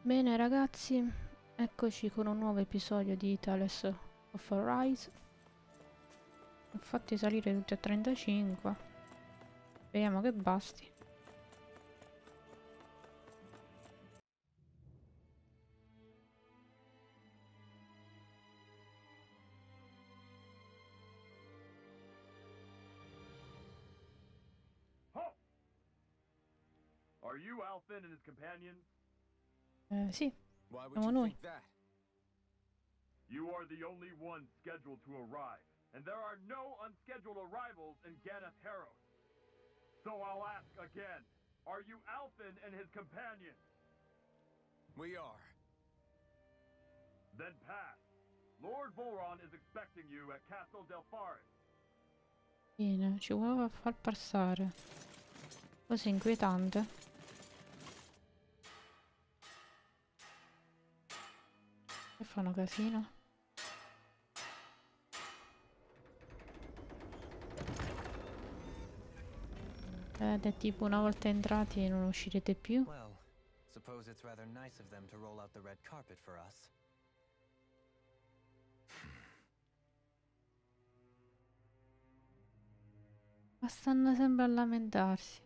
Bene ragazzi, eccoci con un nuovo episodio di Tales of Arise. Ho fatti salire tutti a 35. Speriamo che basti. Are you Alfin and his companions? Sì, Why would siamo you noi. think that? You are the only one scheduled to arrive, and there are no unscheduled arrivals in Ganath Harrow. So I'll ask again, are you Alfin and his companions? We are. Then pass. Lord Volron is expecting you at Castle Delpharis. Bene, ci voleva far passare. Cosa inquietante. Che fanno casino. Ed è tipo una volta entrati non uscirete più. Well, suppose it's rather nice of them to roll out the red carpet for us. Ma stanno sempre a lamentarsi.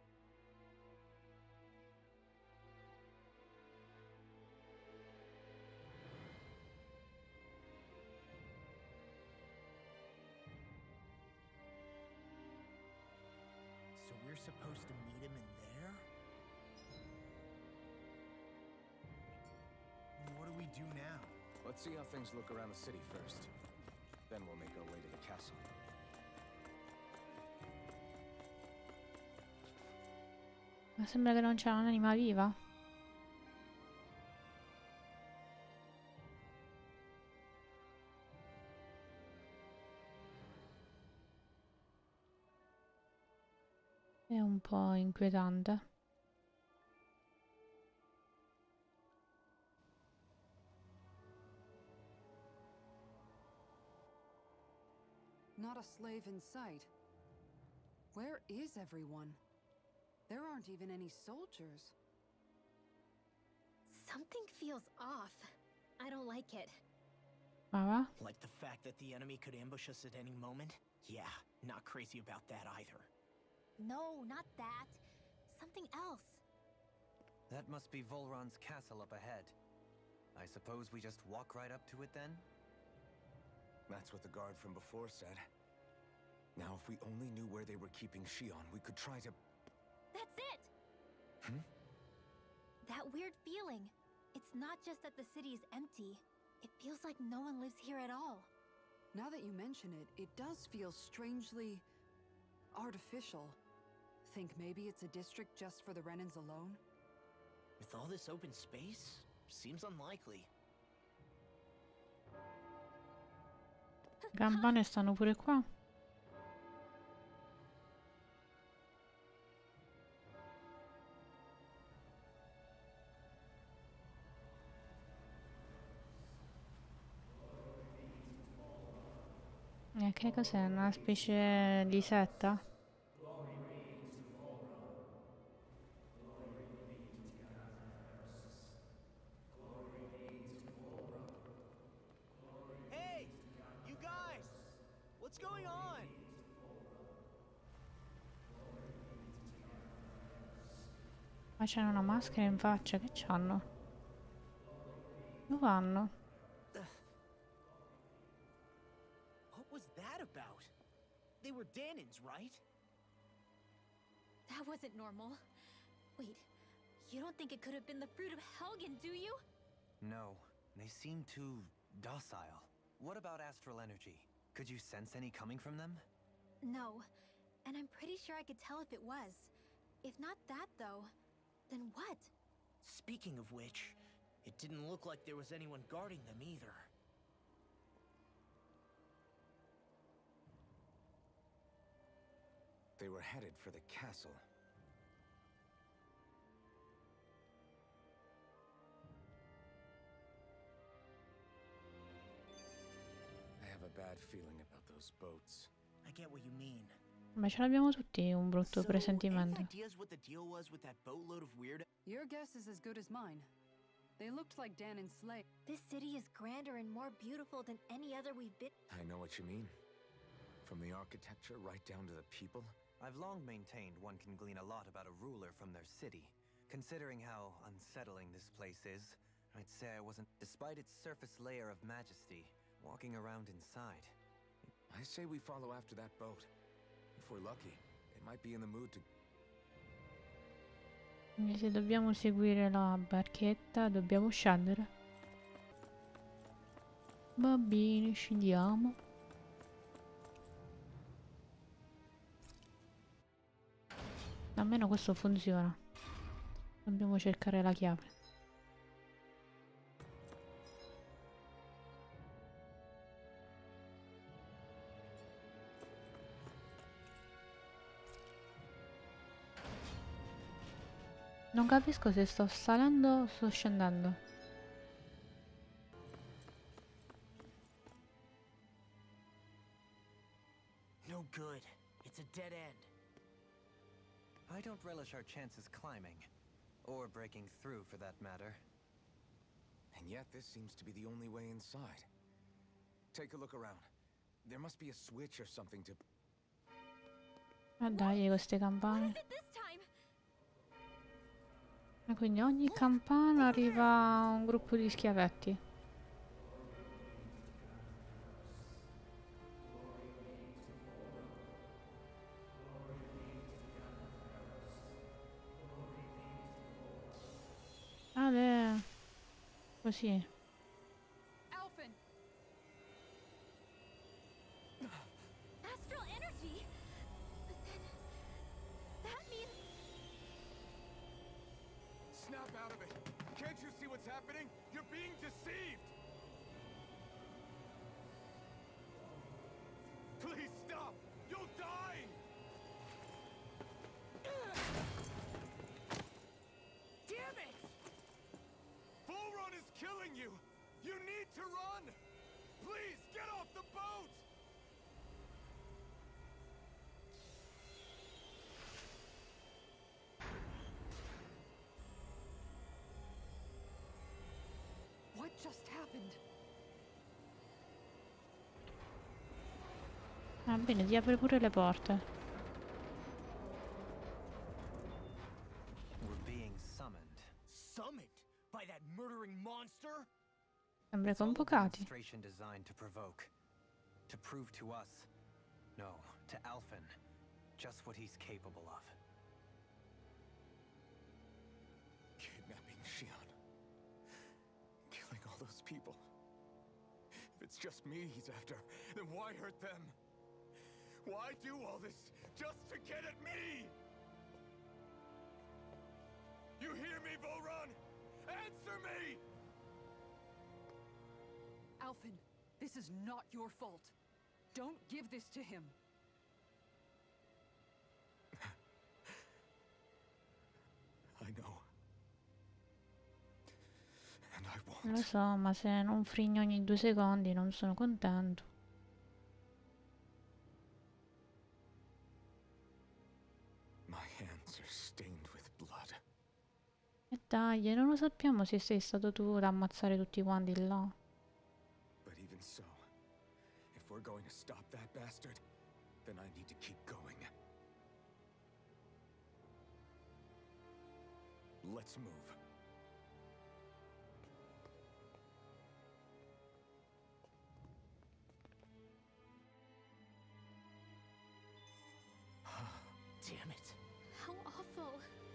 So we're supposed to meet him in there? What do we do now? Let's see how things look around the city first. Then we'll make our way to the castle. Ma sembra che non c'è un'anima viva. È un po' inquietante. Not a slave in sight. Where is everyone? There aren't even any soldiers. Something feels off. I don't like it. Ma va? Like the fact that the enemy could ambush us at any moment? Yeah, not crazy about that either. No, not that. Something else. That must be Volron's castle up ahead. I suppose we just walk right up to it then? That's what the guard from before said. Now, if we only knew where they were keeping Shion, we could try to... That's it! Hmm? That weird feeling. It's not just that the city is empty. It feels like no one lives here at all. Now that you mention it, it does feel strangely artificial. Think maybe it's a district just for the Renans alone? With all this open space? Seems unlikely. Campane stanno pure qua. Che cos'è? Una specie di setta? Hey! You guys! What's going on? Ma c'hanno una maschera in faccia, che c'hanno? Dove vanno? What was that about? They were Danins, right? That wasn't normal. Wait, you don't think it could have been the fruit of Helgen, do you? No, they seem too docile. What about astral energy? Could you sense any coming from them? No, and I'm pretty sure I could tell if it was. If not that, though, then what? Speaking of which, it didn't look like there was anyone guarding them either. They were headed for the castle. I have a bad feeling about those boats. I get what you mean. Ma ce l'abbiamo tutti un brutto So, presentimento. any ideas what the deal was with that boatload of weird... Your guess is as good as mine. They looked like Dan and Slay. This city is grander and more beautiful than any other we've been. I know what you mean. From the architecture right down to the people. I've long maintained one can glean a lot about a ruler from their city. Considering how unsettling this place is, I'd say I wasn't, despite its surface layer of majesty, walking around inside. I say we follow after that boat. If we're lucky, they might be in the mood to... Quindi se dobbiamo seguire la barchetta, dobbiamo scendere. Va bene, scendiamo. Almeno questo funziona. Dobbiamo cercare la chiave. Non capisco se sto salendo o sto scendendo. No good. It's a dead end. I don't relish our chances climbing. Or breaking through, for that matter. And yet this seems to be the only way inside. Take a look around. There must be a switch or something to... Ah dai, queste campane. What is it this time? E quindi ogni campana arriva un gruppo di schiavetti. Vabbè, così. Alphen! Astral energy? Then that means Snap out of it! Can't you see what's happening? You're being deceived! Please stop! You'll die! Damn it! Bull Run is killing you! You need to run! Please, get off the boat! What just happened? Va bene, ti apre pure le porte. We're being summoned. Summoned by that murdering monster? Sembra It's all a convocati. demonstration designed to provoke. To prove to us, no, to Alphen, just what he's capable of. Kidnapping Shion. Killing all those people. If it's just me he's after, then why hurt them? Why do all this just to get at me? You hear me, Volrun? Answer me! Alphen, this is not your fault. Don't give this to him. I know. And I Lo won't. so, ma se non frigno ogni 2 secondi non sono contento. My hands are stained with blood. E dai, non lo sappiamo se sei stato tu ad ammazzare tutti quanti là. But even so, if we're going to stop that bastard, then I need to keep going. Let's move. Damn it. how awful.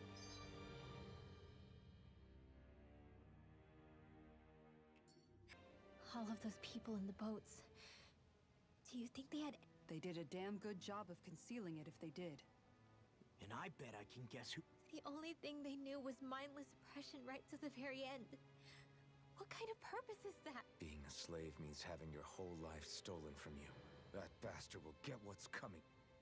All of those people in the boats. Do you think they had... They did a damn good job of concealing it if they did. And I bet I can guess who. The only thing they knew was mindless oppression right to the very end. What kind of purpose is that? Being a slave means having your whole life stolen from you. That bastard will get what's coming.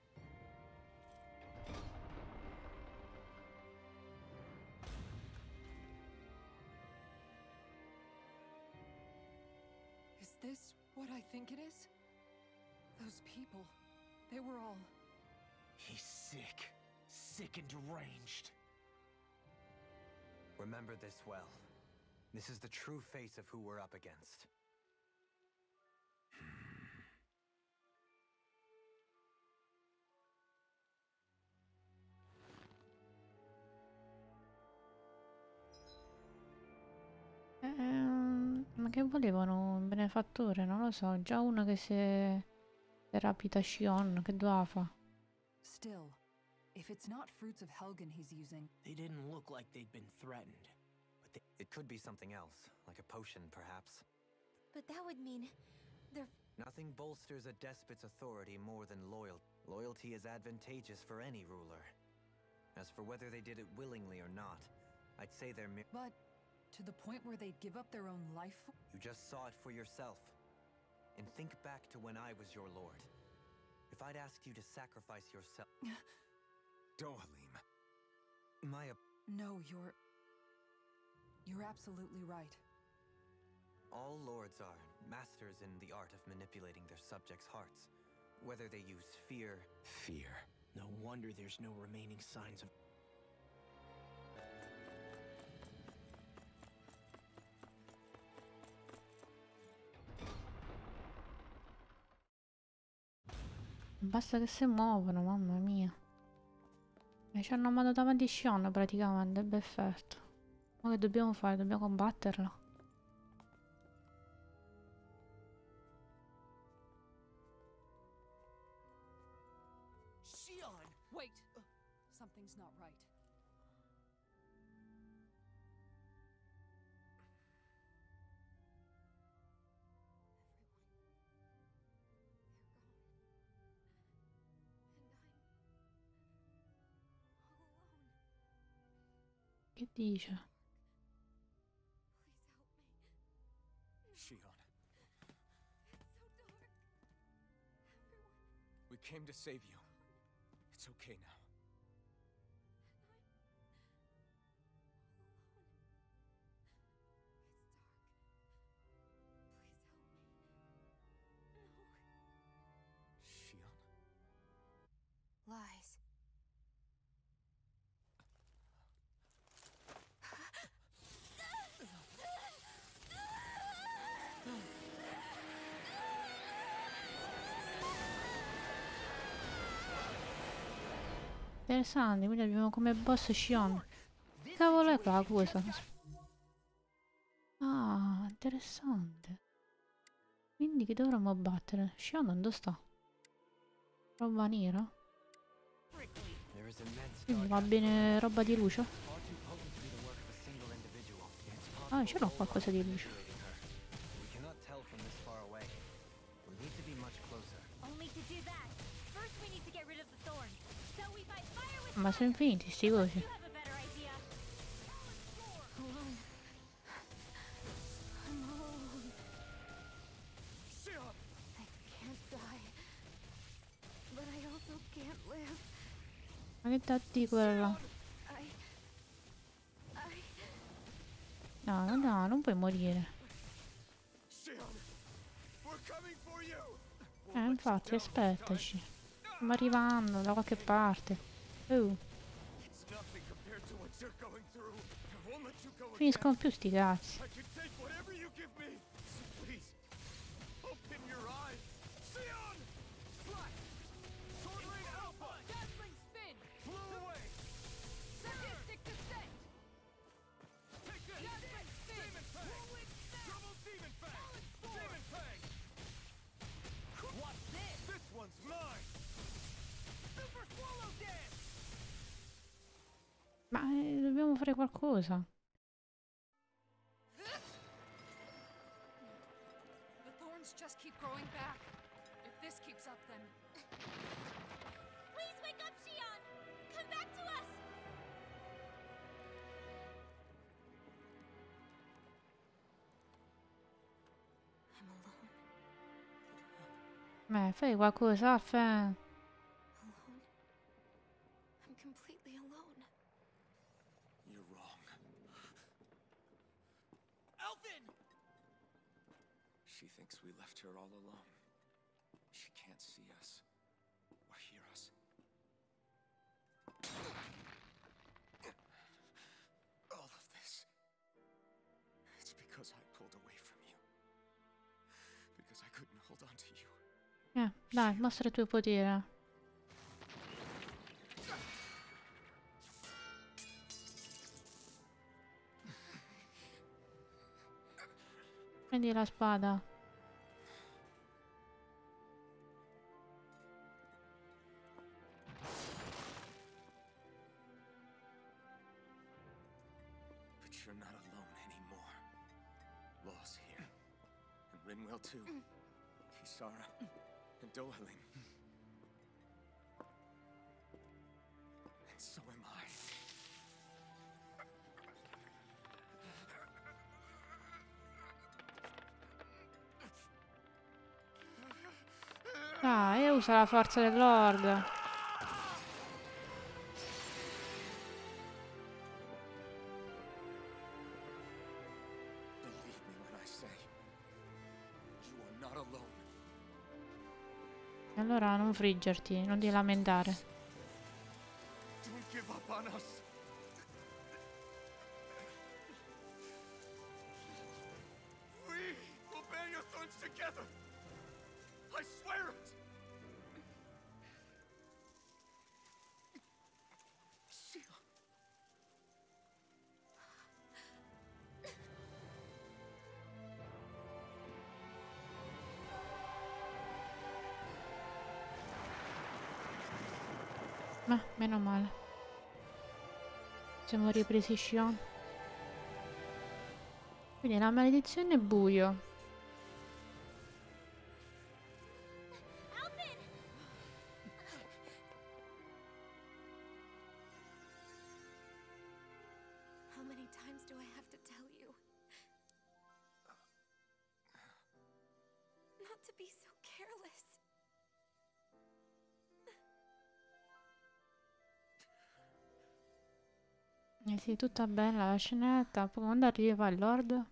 Is this what I think it is? Those people, they were all... He's sick. Sick and deranged. Remember this well. This is the true face of who we're up against. Ma che volevano un benefattore? Non lo so. Già uno che si rapita Shion, che doveva fa? Still, if it's not fruits of Helgen he's using, They didn't look like they'd been threatened. But It could be something else, like a potion, perhaps. But that would mean they're. Nothing bolsters a despot's authority more than loyalty. Loyalty is advantageous for any ruler. As for whether they did it willingly or not, I'd say they're but to the point where they'd give up their own life for. You just saw it for yourself. And think back to when I was your lord. If I'd asked you to sacrifice yourself... Don't, Halim. No, you're absolutely right. All lords are masters in the art of manipulating their subjects' hearts. Whether they use fear... Fear. no wonder there's no remaining signs of. Basta che si muovono, mamma mia. E ci hanno mandato davanti Shion praticamente, è perfetto. Ma che dobbiamo fare? Dobbiamo combatterla. Shion! Wait! Something's not right. Che dice? Shion. We came to save you. It's okay now. Shion. Lies. Interessante, quindi abbiamo come boss Shion. Che cavolo è quella cosa? Ah, interessante. Quindi che dovremmo battere? Shion dove sta? Roba nera? There is immense Quindi dark va bene roba di luce? far too potent to be the work of a single individual. It's Ah, ce l'ho possible qualcosa di luce. manipulating her. We cannot tell from this far away. We need to be much closer. Only to do that, first we need to get rid of the thorns. So we fight fire with Ma sono infiniti sti cosi. You have a better idea. Alone. I'm alone. Shion! I can't die. But I also can't live. Ma che datti quella? I... No, no, no, non puoi morire. Shion! We're coming for you! Infatti, aspettaci. Stiamo arrivando da qualche parte. It's nothing compared to what you're going through. I won't let you go again. Finiscono più sti cazzi. I can take whatever you give me. Please, open your eyes. Shion! Slash! Sword Rain Alpha! Dazzling spin! Blew away! Sadistic descent! Take this! Dazzling spin! Demon Fang! Double Demon Fang! Demon Fang! Watch this! This one's mine! Super Swallow Dance! Ma dobbiamo fare qualcosa. The thorns just keep growing back. If this keeps up, then Please wake up, Shion! Come back to us! I'm alone. Fai qualcosa, Fan. Alone. I'm completely alone. You're wrong. Elfin! She thinks we left her all alone. She can't see us or hear us. All of this. It's Dai, mostra il tuo potere. Prendi la spada. But you're not alone anymore. Law's here. And Rinwell too. Kisara. And Dohaling. And so am I. Dai, usa la forza del Lord. Believe me when I say you are not alone. E allora non friggerti, non ti lamentare. Don't give up on us. We will bear your thorns together. I swear it. Shion. Ma meno male. Siamo ripresi Shion. Quindi la maledizione è buio. Alvin! How many times do I have to tell you? Not to be so careless. Eh sì, tutta bella la scenetta. Poi quando arriva il Lord?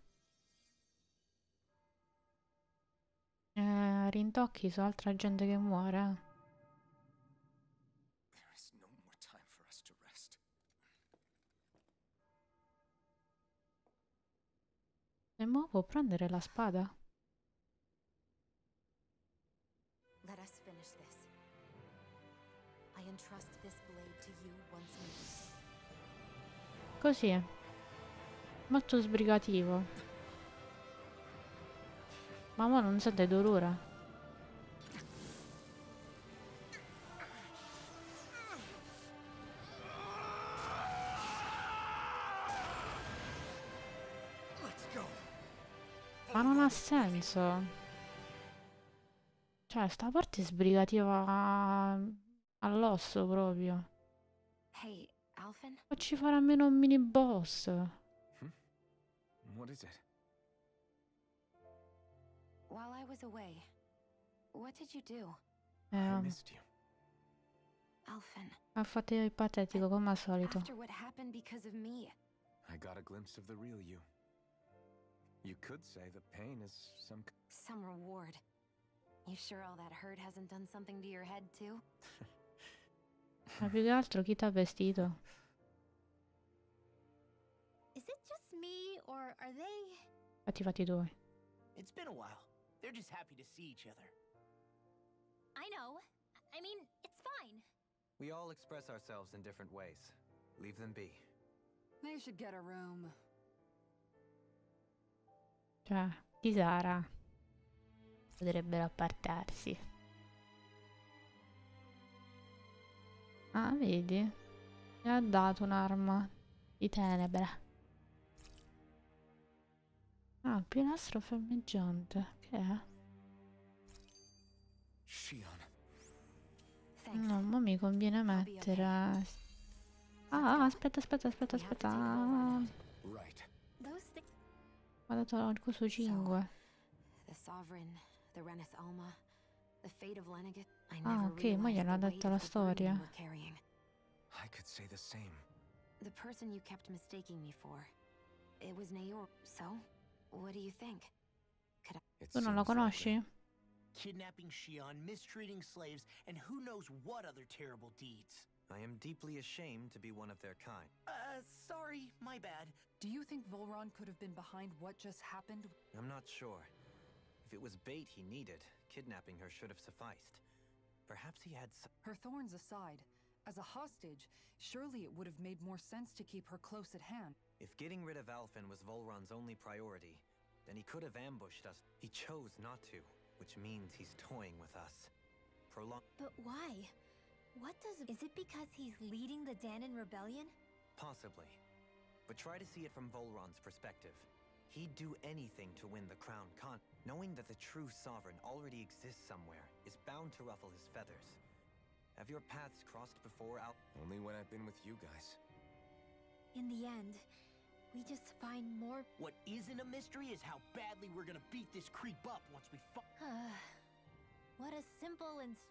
Rintocchi su altra gente che muore. There is no more time for us to rest. E mo può prendere la spada? Let us finish this. I entrust this blade to you once more. Così. Molto sbrigativo. Ma mo non sente dolore. Let's go. Ma non ha senso. Cioè, sta parte sbrigativa all'osso proprio. Hey, Alphen? Ma ci farà almeno un mini boss. What is it? While I was away, what did you do? I missed you. Alphen, Ha fatto il patetico come al solito. after what happened because of me, I got a glimpse of the real you. You could say the pain is some reward. You sure all that hurt hasn't done something to your head too? Ma più che altro chi t'ha vestito? Is it just me, or are they... Fatti tuoi. It's been a while. They're just happy to see each other. I know. I mean, it's fine. We all express ourselves in different ways. Leave them be. They should get a room. Cioè, Kisara. Potrebbero appartarsi. Ah, vedi? Mi ha dato un'arma di tenebra. Ah, il pilastro fiammeggiante. Che è? Shion. Thanks. No, ma mi conviene mettere... Ah, aspetta. Ah, Right. Those things... mi ha dato il coso 5. The Sovereign, the Renis Alma, the fate of Lenegit. I Ah, never ok, ma gliel'ha realized the detto weight la of the burden storia. you were carrying. I could say the same. The person you kept mistaking me for. It was Nayor. So, what do you think? It Tu non lo seems likely. conosci? Kidnapping Shion, mistreating slaves, and who knows what other terrible deeds. I am deeply ashamed to be one of their kind. Sorry, my bad. Do you think Volron could have been behind what just happened? I'm not sure. If it was bait he needed, kidnapping her should have sufficed. Perhaps he had Her thorns aside, as a hostage, surely it would have made more sense to keep her close at hand. If getting rid of Alphen was Volron's only priority, then he could have ambushed us. He chose not to, which means he's toying with us. But why? Is it because he's leading the Danon rebellion? Possibly. But try to see it from Volron's perspective. He'd do anything to win the crown knowing that the true sovereign already exists somewhere is bound to ruffle his feathers. Have your paths crossed before, Only when I've been with you guys. In the end, we just find more. What isn't a mystery is how badly we're gonna beat this creep up once we What a simple and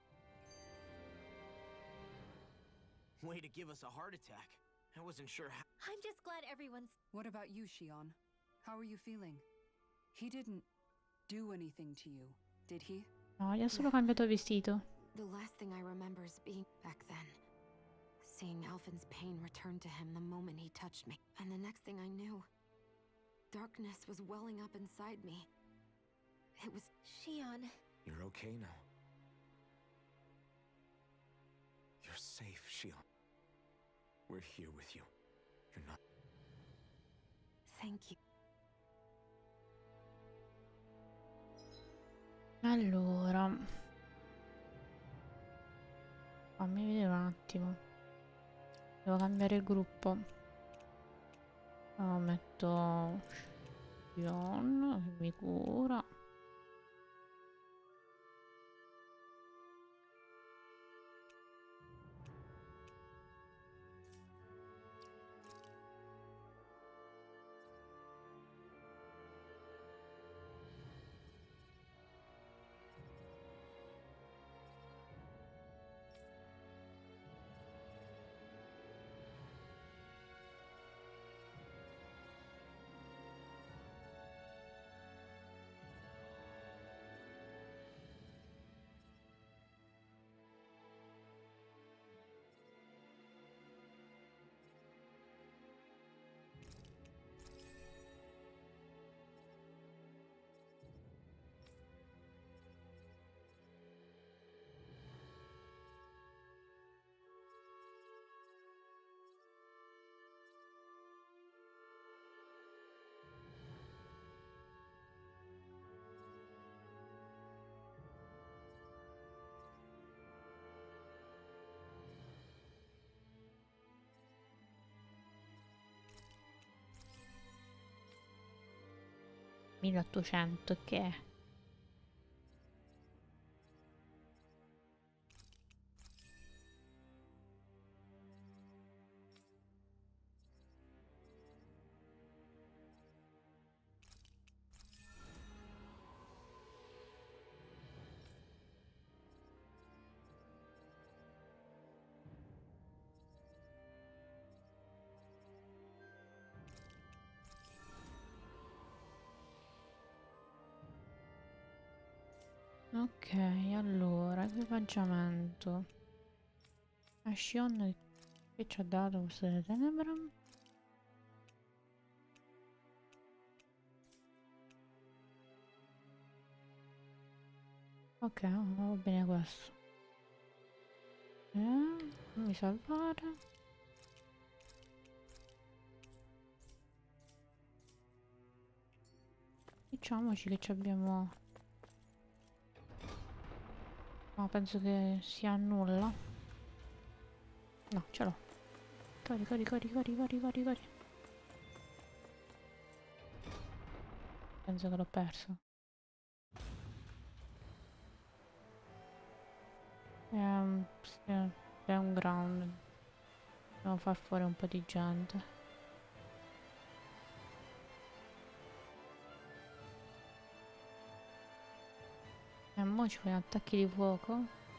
Way to give us a heart attack. I wasn't sure how. I'm just glad everyone's. What about you, Shion? How are you feeling? He didn't do anything to you, did he? No, gli ha solo cambiato vestito. The last thing I remember is being back then. Seeing Alphen's pain return to him the moment he touched me. And the next thing I knew, darkness was welling up inside me. It was... Shion. You're okay now. You're safe, Shion. We're here with you. You're not... Thank you. Allora, fammi vedere un attimo. Devo cambiare il gruppo. Metto Shion, che mi cura. $1800 che è? Ok, allora, equipaggiamento. Shion che ci ha dato questo di Tenebra. Ok, va bene questo. Fammi salvare. Diciamoci che ci abbiamo... No, penso che sia nulla. No, ce l'ho. Cori, cori, cori, cori, cori, cori, cori. Penso che l'ho perso. È un ground. Devo far fuori un po' di gente. E mo ci fai attacchi di fuoco?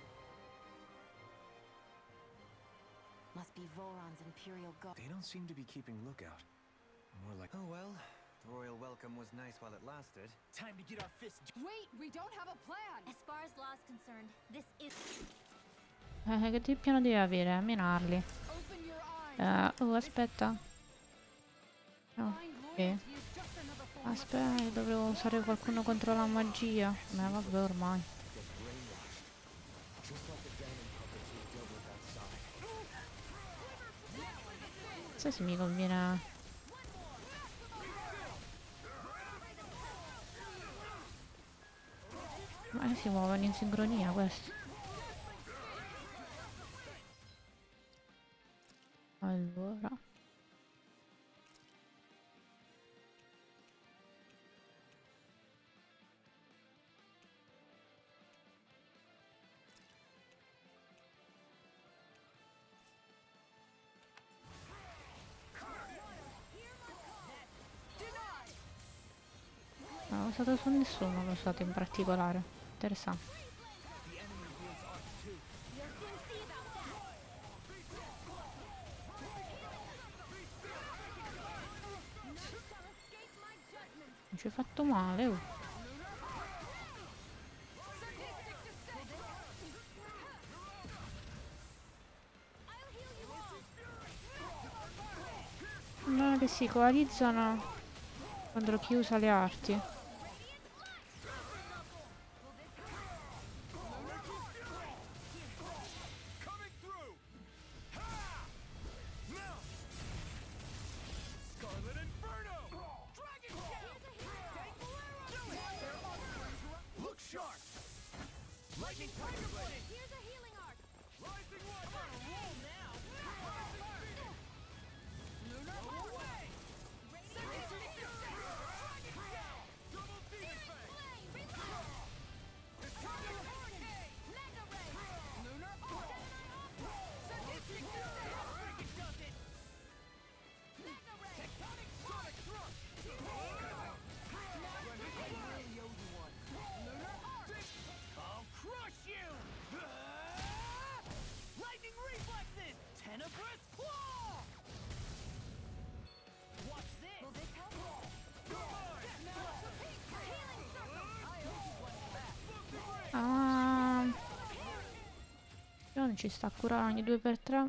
Must be Voron's Imperial Guard. They don't seem to be keeping lookout. More like... Oh well, the royal welcome was nice while it lasted. Time to get our fists. Wait, we don't have a plan! As far as law is concerned, this is. Che piano devi avere? Minarli. Open your eyes! Oh, aspetta. No, Blind ok. loyalty is just another form Aspetta, dovevo usare qualcuno contro la magia. Ma vabbè, ormai. Non so se mi conviene. Ma si muovono in sincronia questi. Allora. Non l'ho usato su nessuno, non l'ho usato in particolare. Interessante. Non ci hai fatto male, oh. No, che si coalizzano contro chi usa le arti. Ah, non ci sta a curare ogni 2x3.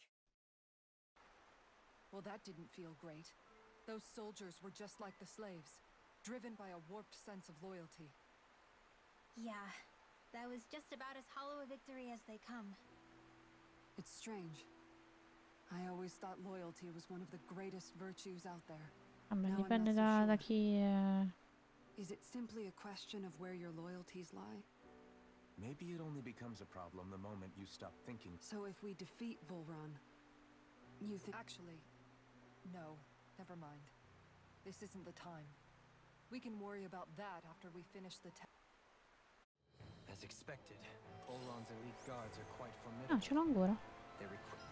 Well, that didn't feel great. Those soldiers were just like the slaves, driven by a warped sense of loyalty. Yeah, that was just about as hollow a victory as they come. It's strange. I always thought loyalty was one of the greatest virtues out there. Vabbè, Now I'm dipende not so da sure. chi è. Is it simply a question of where your loyalties lie? Maybe it only becomes a problem the moment you stop thinking. So if we defeat Volran, you think... Actually, no, never mind. This isn't the time. We can worry about that after we finish the As expected, Olon's elite guards are quite Ah, formidable. ce l'ho ancora. Their equipment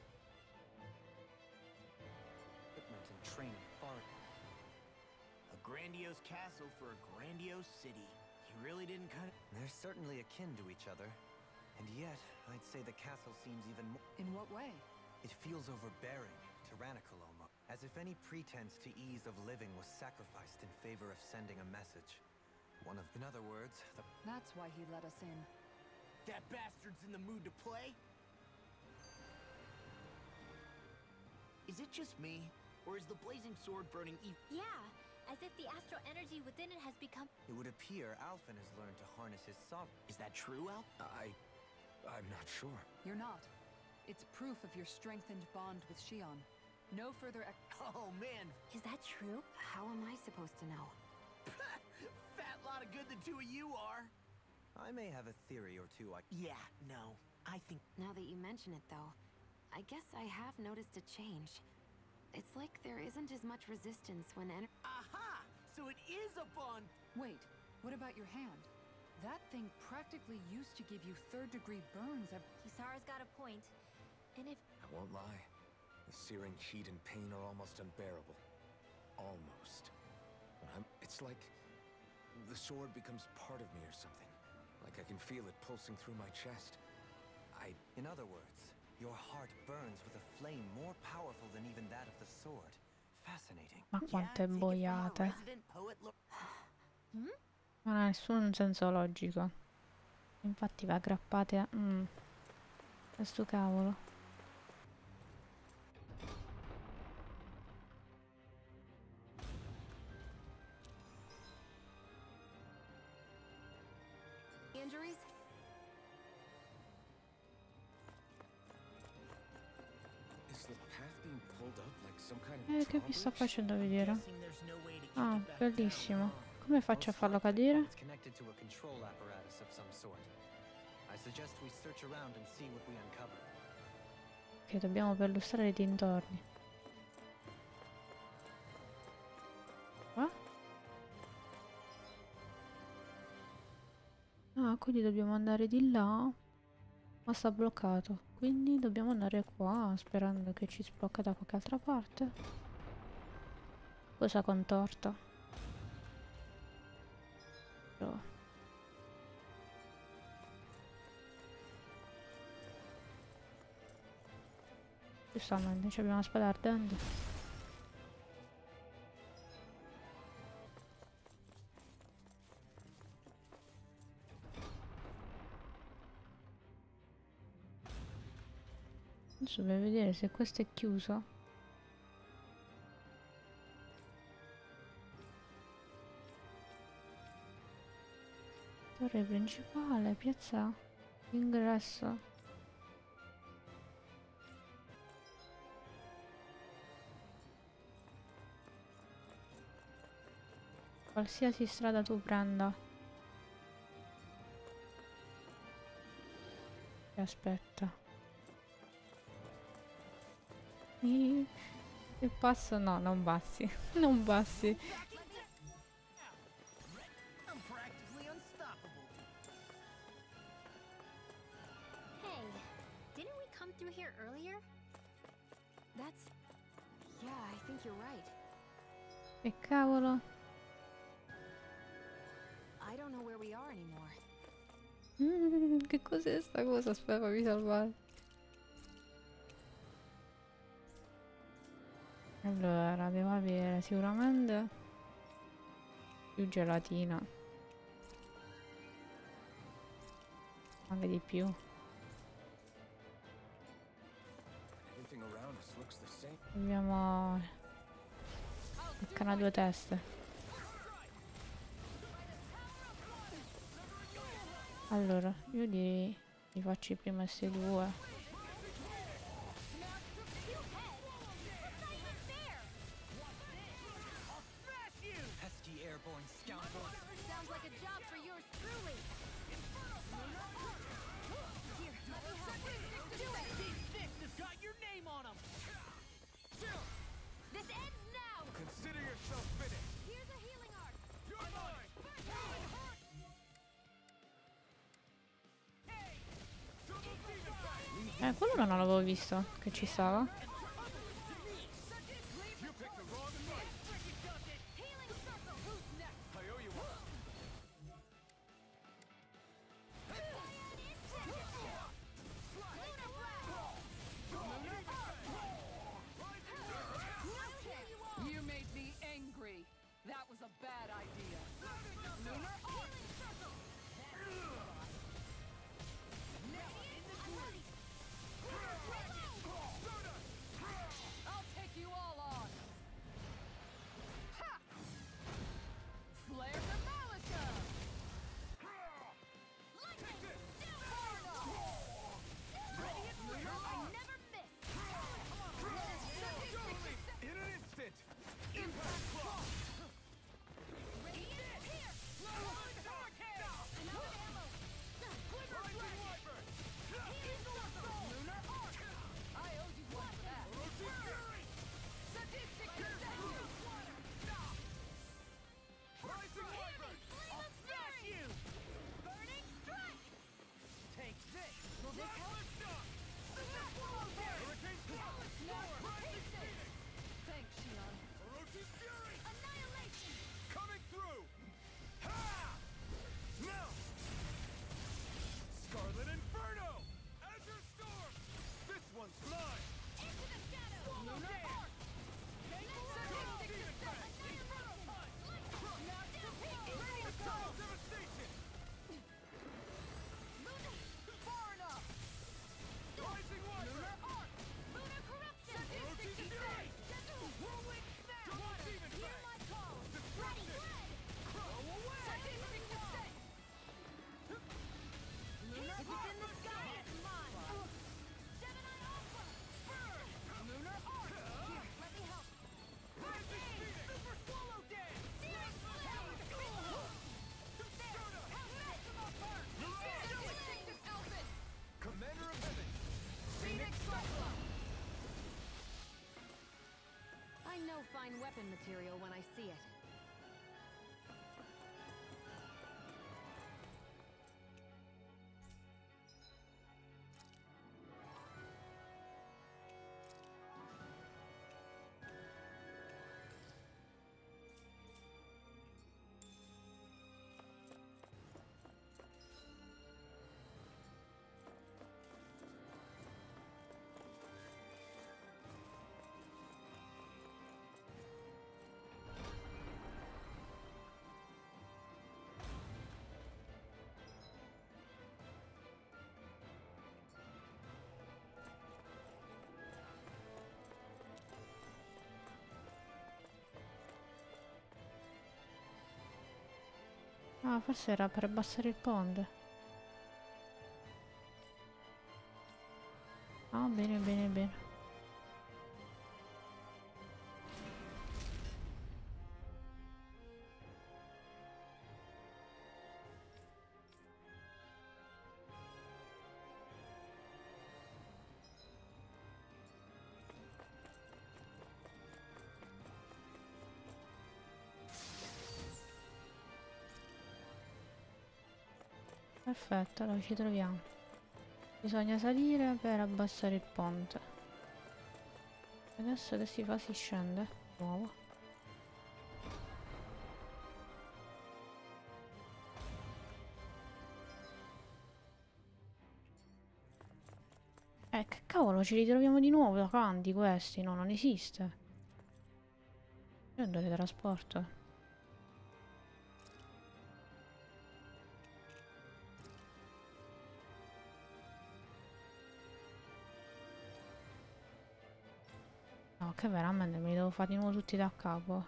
and training far. A grandiose castle for a grandiose city. You really didn't cut it. They're certainly akin to each other. And yet, I'd say the castle seems even more... In what way? It feels overbearing, tyrannical almost. As if any pretense to ease of living was sacrificed in favor of sending a message. In other words, That's why he let us in. That bastard's in the mood to play? Is it just me? Or is the blazing sword burning Yeah, as if the astral energy within it has become... it would appear Alphen has learned to harness his sovereign. Is that true, Al? I'm not sure. You're not. It's proof of your strengthened bond with Shion. No further Oh, man. Is that true? How am I supposed to know? Fat lot of good the two of you are. I may have a theory or two. Yeah, no. I think... Now that you mention it, though, I guess I have noticed a change. It's like there isn't as much resistance when Aha! So it is a bond. Wait, what about your hand? That thing practically used to give you third-degree burns every... Kisara's got a point. And if... I won't lie. The searing heat and pain are almost unbearable. Almost. It's like the sword becomes part of me or something. Like I can feel it pulsing through my chest. In other words, your heart burns with a flame more powerful than even that of the sword. Fascinating. Ma quante boiate. Resident poet Non ha nessun senso logico. Infatti va aggrappate a... questo cavolo. injuries? Is the path being pulled up like some kind of Che vi sto drawbridge? facendo vedere? Guessing there's no way to keep Ah, it back down bellissimo. now. Come faccio a farlo cadere? It's connected to a control apparatus of some sort. I suggest we search around and see what we uncover. Ok, dobbiamo perlustrare i dintorni. Qua? Ah, quindi dobbiamo andare di là. Ma sta bloccato. Quindi dobbiamo andare qua, sperando che ci sblocca da qualche altra parte. Cosa contorta? Oh. Giustamente, ci abbiamo una spada ardente. Adesso per vedere se questo è chiuso. Torre principale, piazza ingresso. Qualsiasi strada tu prenda. Aspetta. E passo? No, non bassi. Non bassi. I'm practically unstoppable. Hey, didn't we come through here earlier? That's... Yeah, I think you're right. Che cavolo? I don't know where we are anymore. Che cos'è sta cosa? Aspetta, fammi salvare. Allora, devo avere sicuramente più gelatina. Anche di più. Everything around us looks the same. Abbiamo il cane a due teste. Allora, io direi li faccio prima questi due. Pesky airborne scoundrels! Sounds like a job for yours truly. Here, let me help. Do it! These sticks has got your name on them. This ends now! Consider yourself finished. Here's a healing art. You're mine. Quello non l'avevo visto, che ci stava. You picked the wrong fight. Healing circle. Who's next? I owe you one. You made me angry. That was a bad idea. Lunar healing circle. Ah, forse era per abbassare il ponte. Ah, bene, bene, bene. Perfetto, allora ci troviamo. Bisogna salire per abbassare il ponte. Adesso che si fa? Si scende. Nuovo. Che cavolo, ci ritroviamo di nuovo davanti questi? No, non esiste. Scendo di trasporto. No, che veramente me li devo fare di nuovo tutti da capo.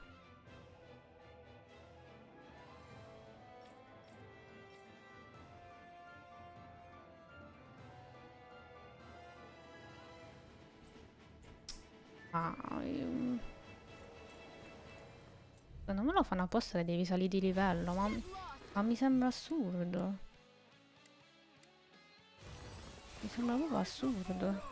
Secondo me lo fanno apposta che devi salire di livello, ma mi sembra assurdo. Mi sembra proprio assurdo.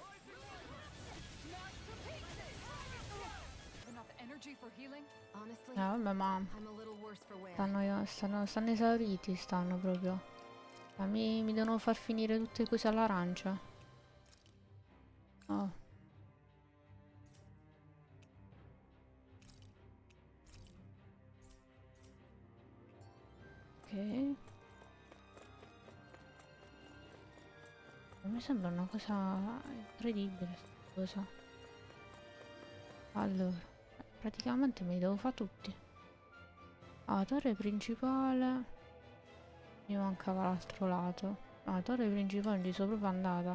Vabbè, ma stanno esauriti, stanno proprio. Ma mi devono far finire tutte cose all'arancia. Oh. Ok. Mi sembra una cosa incredibile sta cosa. Allora, praticamente me li devo fare tutti. Ah, torre principale. Mi mancava l'altro lato. Ah, torre principale non ci sono proprio andata.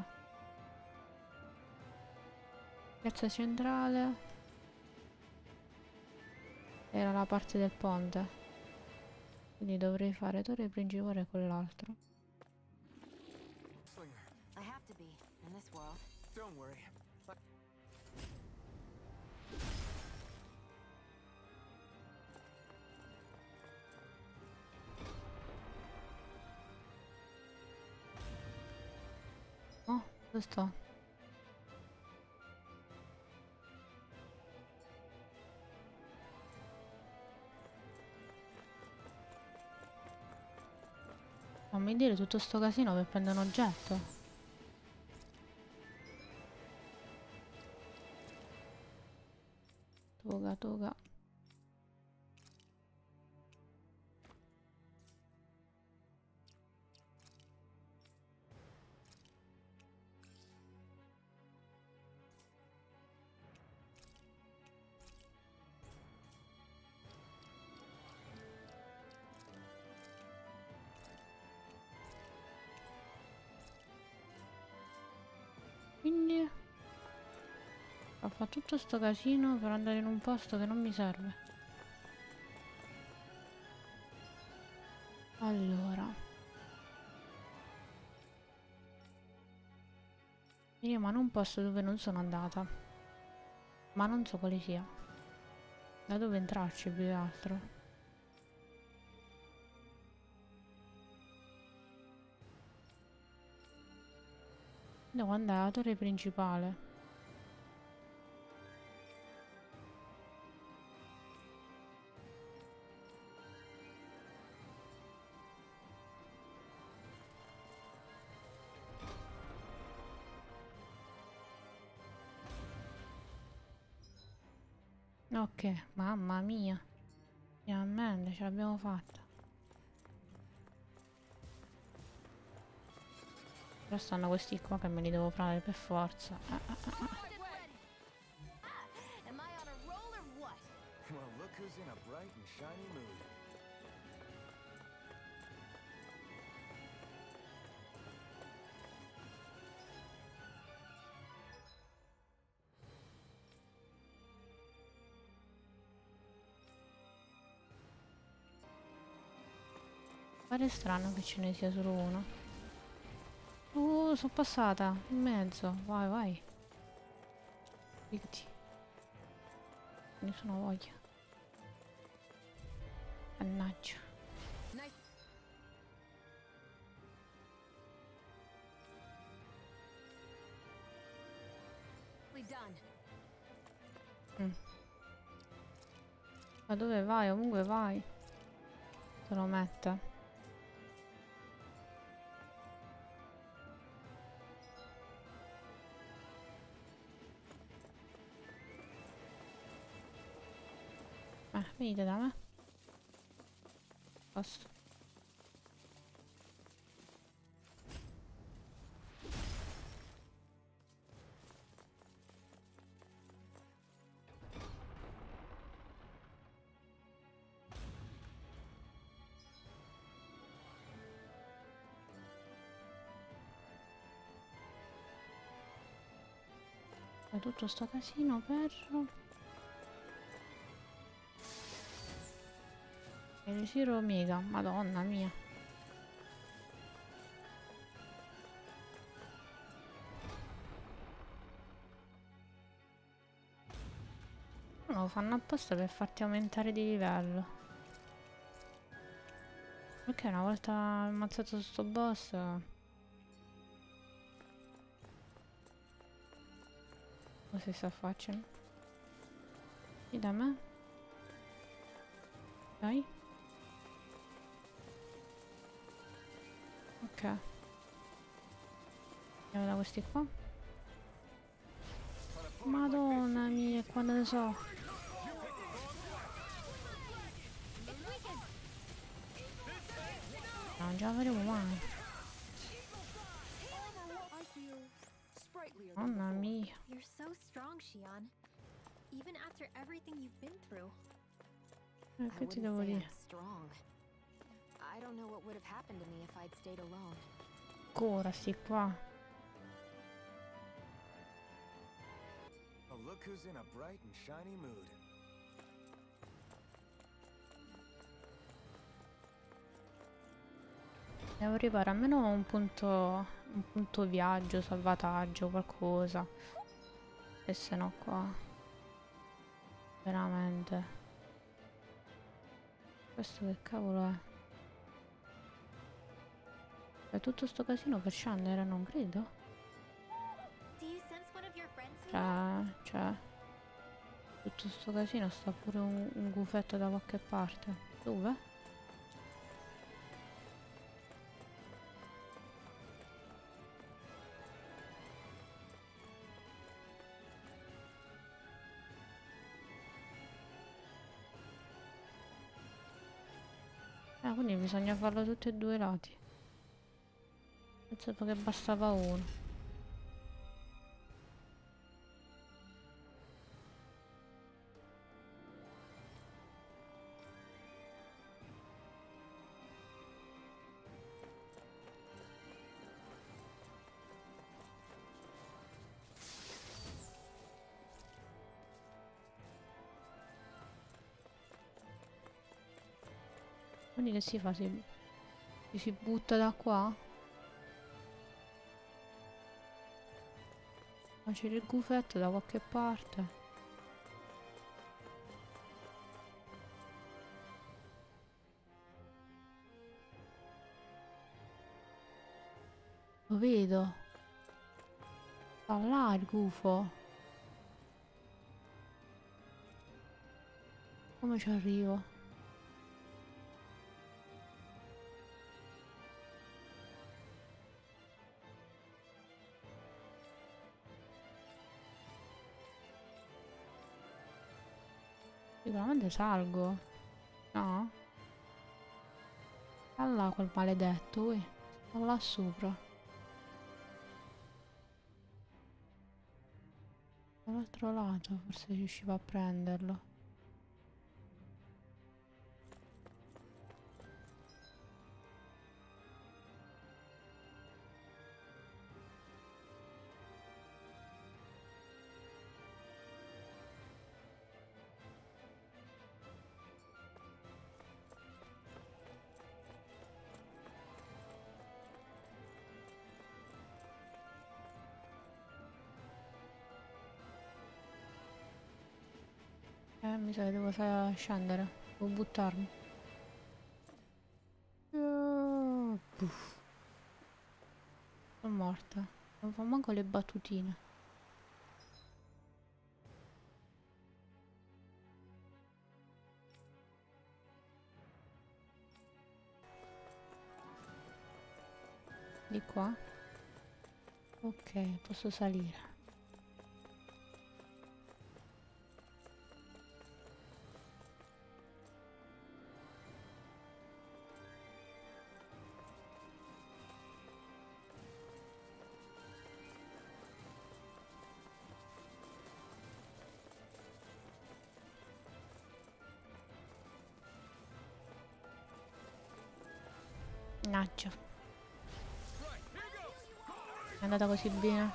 Piazza centrale. Era la parte del ponte. Quindi dovrei fare torre principale con l'altro. I have to be in this world. Don't worry. Oh, dove sto? Fammi dire tutto sto casino per prendere un oggetto. Toga, toga. Quindi ho fatto tutto sto casino per andare in un posto che non mi serve. Allora, io ma in un posto dove non sono andata, ma non so quale sia, da dove entrarci più che altro. Devo andare alla torre principale. Ok, mamma mia. Finalmente ce l'abbiamo fatta. Però stanno questi qua che me li devo fare per forza. Well, look who's in a bright and shiny mood. Pare strano che ce ne sia solo uno. Sono passata in mezzo. Vai, vai. Pigliati. Nessuno voglia. Mannaggia. Ma dove vai? Ovunque vai. Te lo mette. Venite da me. Posto. Fai tutto sto casino per... Elisiro mica, madonna mia. No, lo fanno apposta per farti aumentare di livello. Ok, una volta ammazzato sto boss... Cosa si sta facendo? Sì, da me? Dai. Ok. Andiamo da questi qua. Madonna mia, quando ne so. Non ce la faremo mai. Mamma mia. You're so strong, Shion. Even after everything you've been through. Che ti devo dire? Strong. I don't know what would have happened to me if I'd stayed alone. Ancora sti qua. Oh, look who's in a bright and shiny mood. Devo arrivare almeno a un punto viaggio, salvataggio, qualcosa. E se no qua. Veramente. Questo che cavolo è? È tutto sto casino per scendere, non credo. Cioè. Tutto sto casino sta pure un gufetto da qualche parte. Dove? Quindi bisogna farlo tutti e due i lati. Pensavo che bastava uno. Quindi che si fa? Si butta da qua? Ma c'è il gufetto da qualche parte. Lo vedo. Sta là il gufo. Come ci arrivo? Sicuramente salgo. No? Sta là quel maledetto, uè. Sta là sopra. Dall'altro lato forse riuscivo a prenderlo. Mi sa che devo scendere. Devo buttarmi. Puff. Sono morta. Non fa manco le battutine. Di qua. Ok, posso salire. Mannaggia. È andata così bene.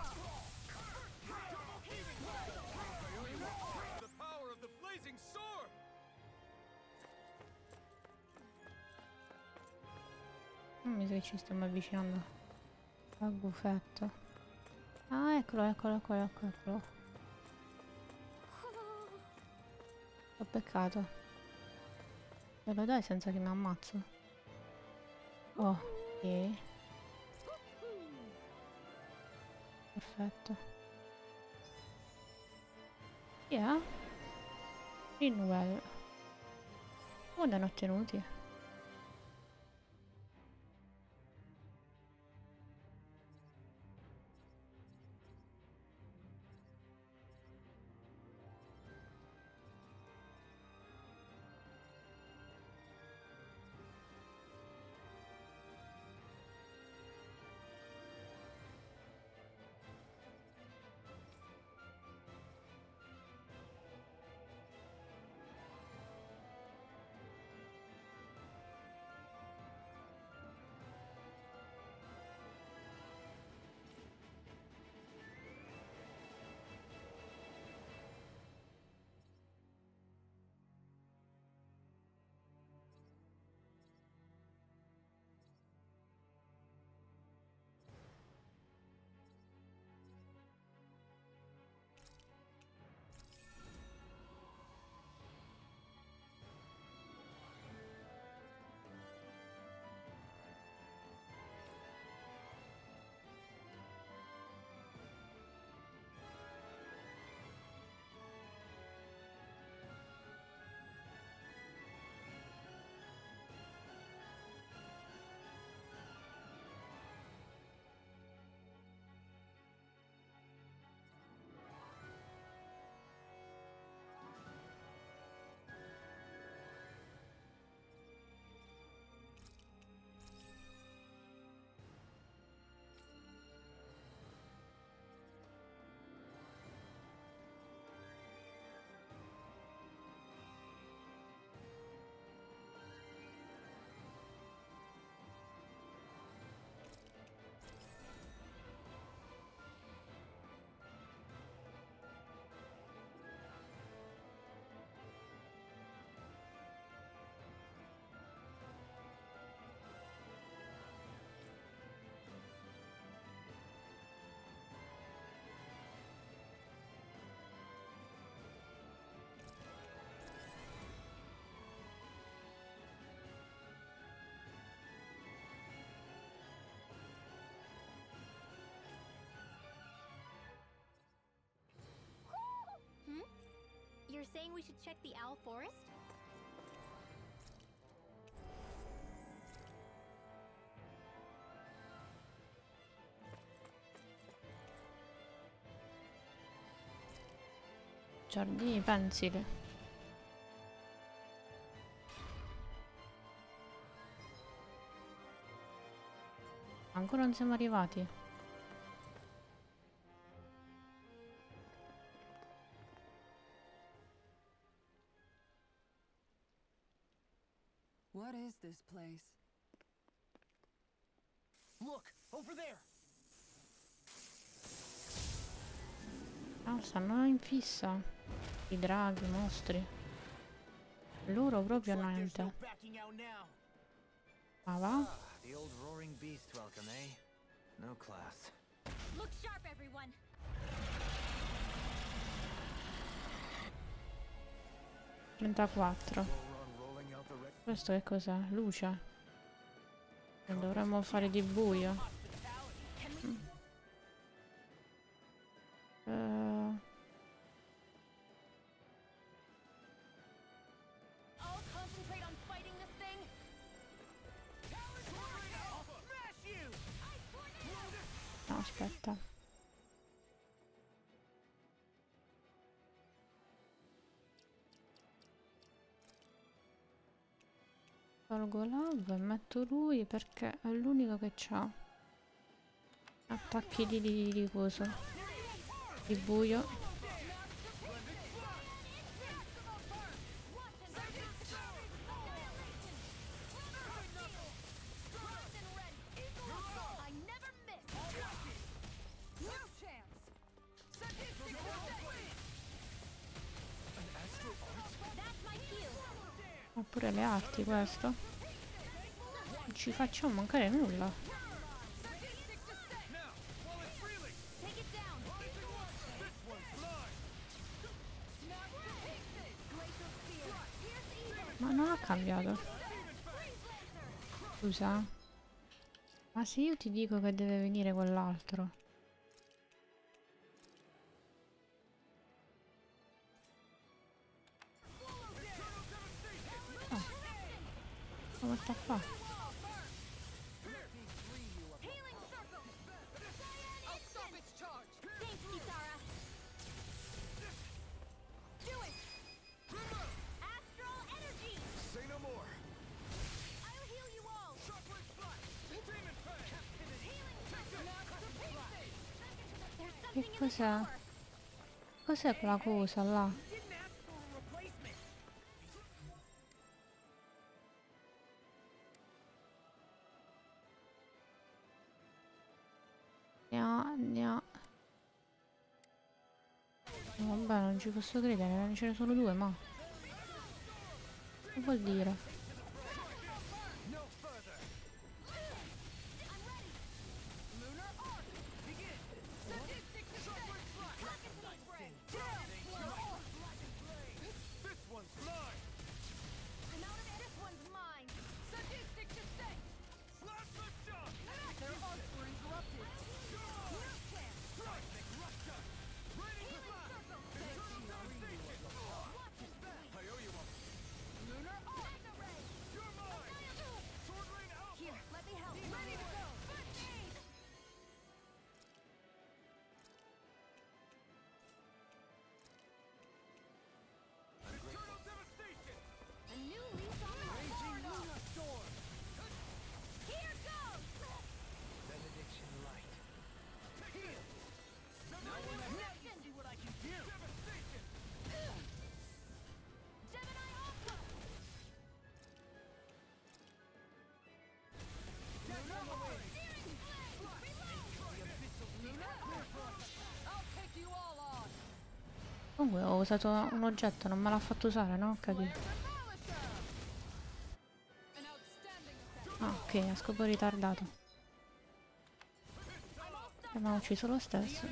Non mi sa che ci stiamo avvicinando al buffetto. Ah, eccolo, eccolo, eccolo, eccolo, eccolo. Ho peccato. Me lo dai senza che mi ammazzo? Oh, ok. Perfetto. Yeah. Rinwell. Come ne hanno ottenuti? You're saying we should check the Owl Forest? Giardini pensili. Ancora non siamo arrivati. What is this place? Look, over there. Ah, stanno in fissa. I draghi, i mostri. Loro proprio Looks like there's niente. no backing out now. Ma va? The old roaring beast welcome, eh? No class. Look sharp, everyone! 34. Questo che cos'è? Luce. Non dovremmo fare di buio. No, aspetta. Tolgo Love e metto lui perché è l'unico che c'ha attacchi di coso. Di buio. Ha pure le arti questo. Non ci facciamo mancare nulla. Ma non ha cambiato. Scusa. Ma se io ti dico che deve venire quell'altro. Oh. Come sta a fare? Che cos'è? Cos'è quella cosa là? Vabbè, non ci posso credere, non ce ne sono due, ma che vuol dire? Comunque ho usato un oggetto, non me l'ha fatto usare, no? Ho capito. Ah, ok, a scopo ritardato. Ma ho ucciso lo stesso.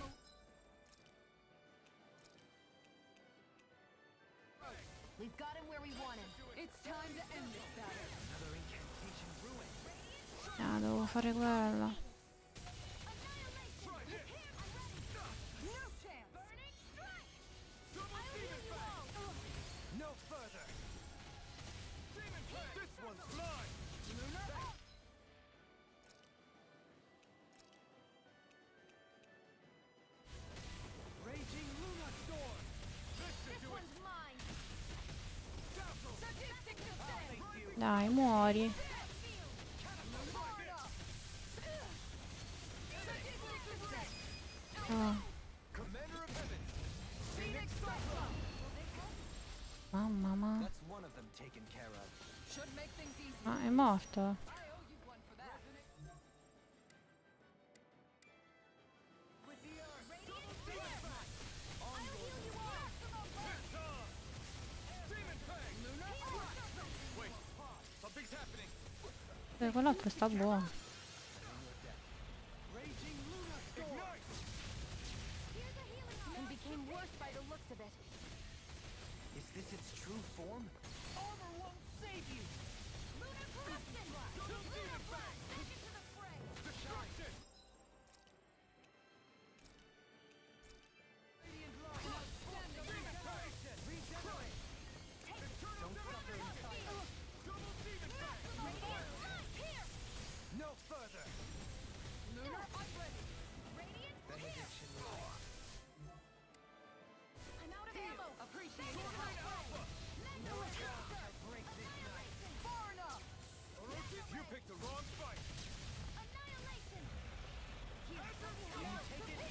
Ah, devo fare quella. Dai, muori. Oh. Mamma ma. Ma è morto? Quell'altro sta buono. this its true form? Armor won't save you! Lunar corruption! Lunar blast! Back into the fray! Destruction! Radiant line outstanding regeneration! Regenerate! Don't suffer in silence! Double demon pack! Radiant light here! No further! Lunar, I'm ready! Radiant Benediction light. I'm out of ammo! Appreciate Back it! into the fray! No chance I break this night! Far enough! You picked the wrong fight! Annihilation! Can you take it?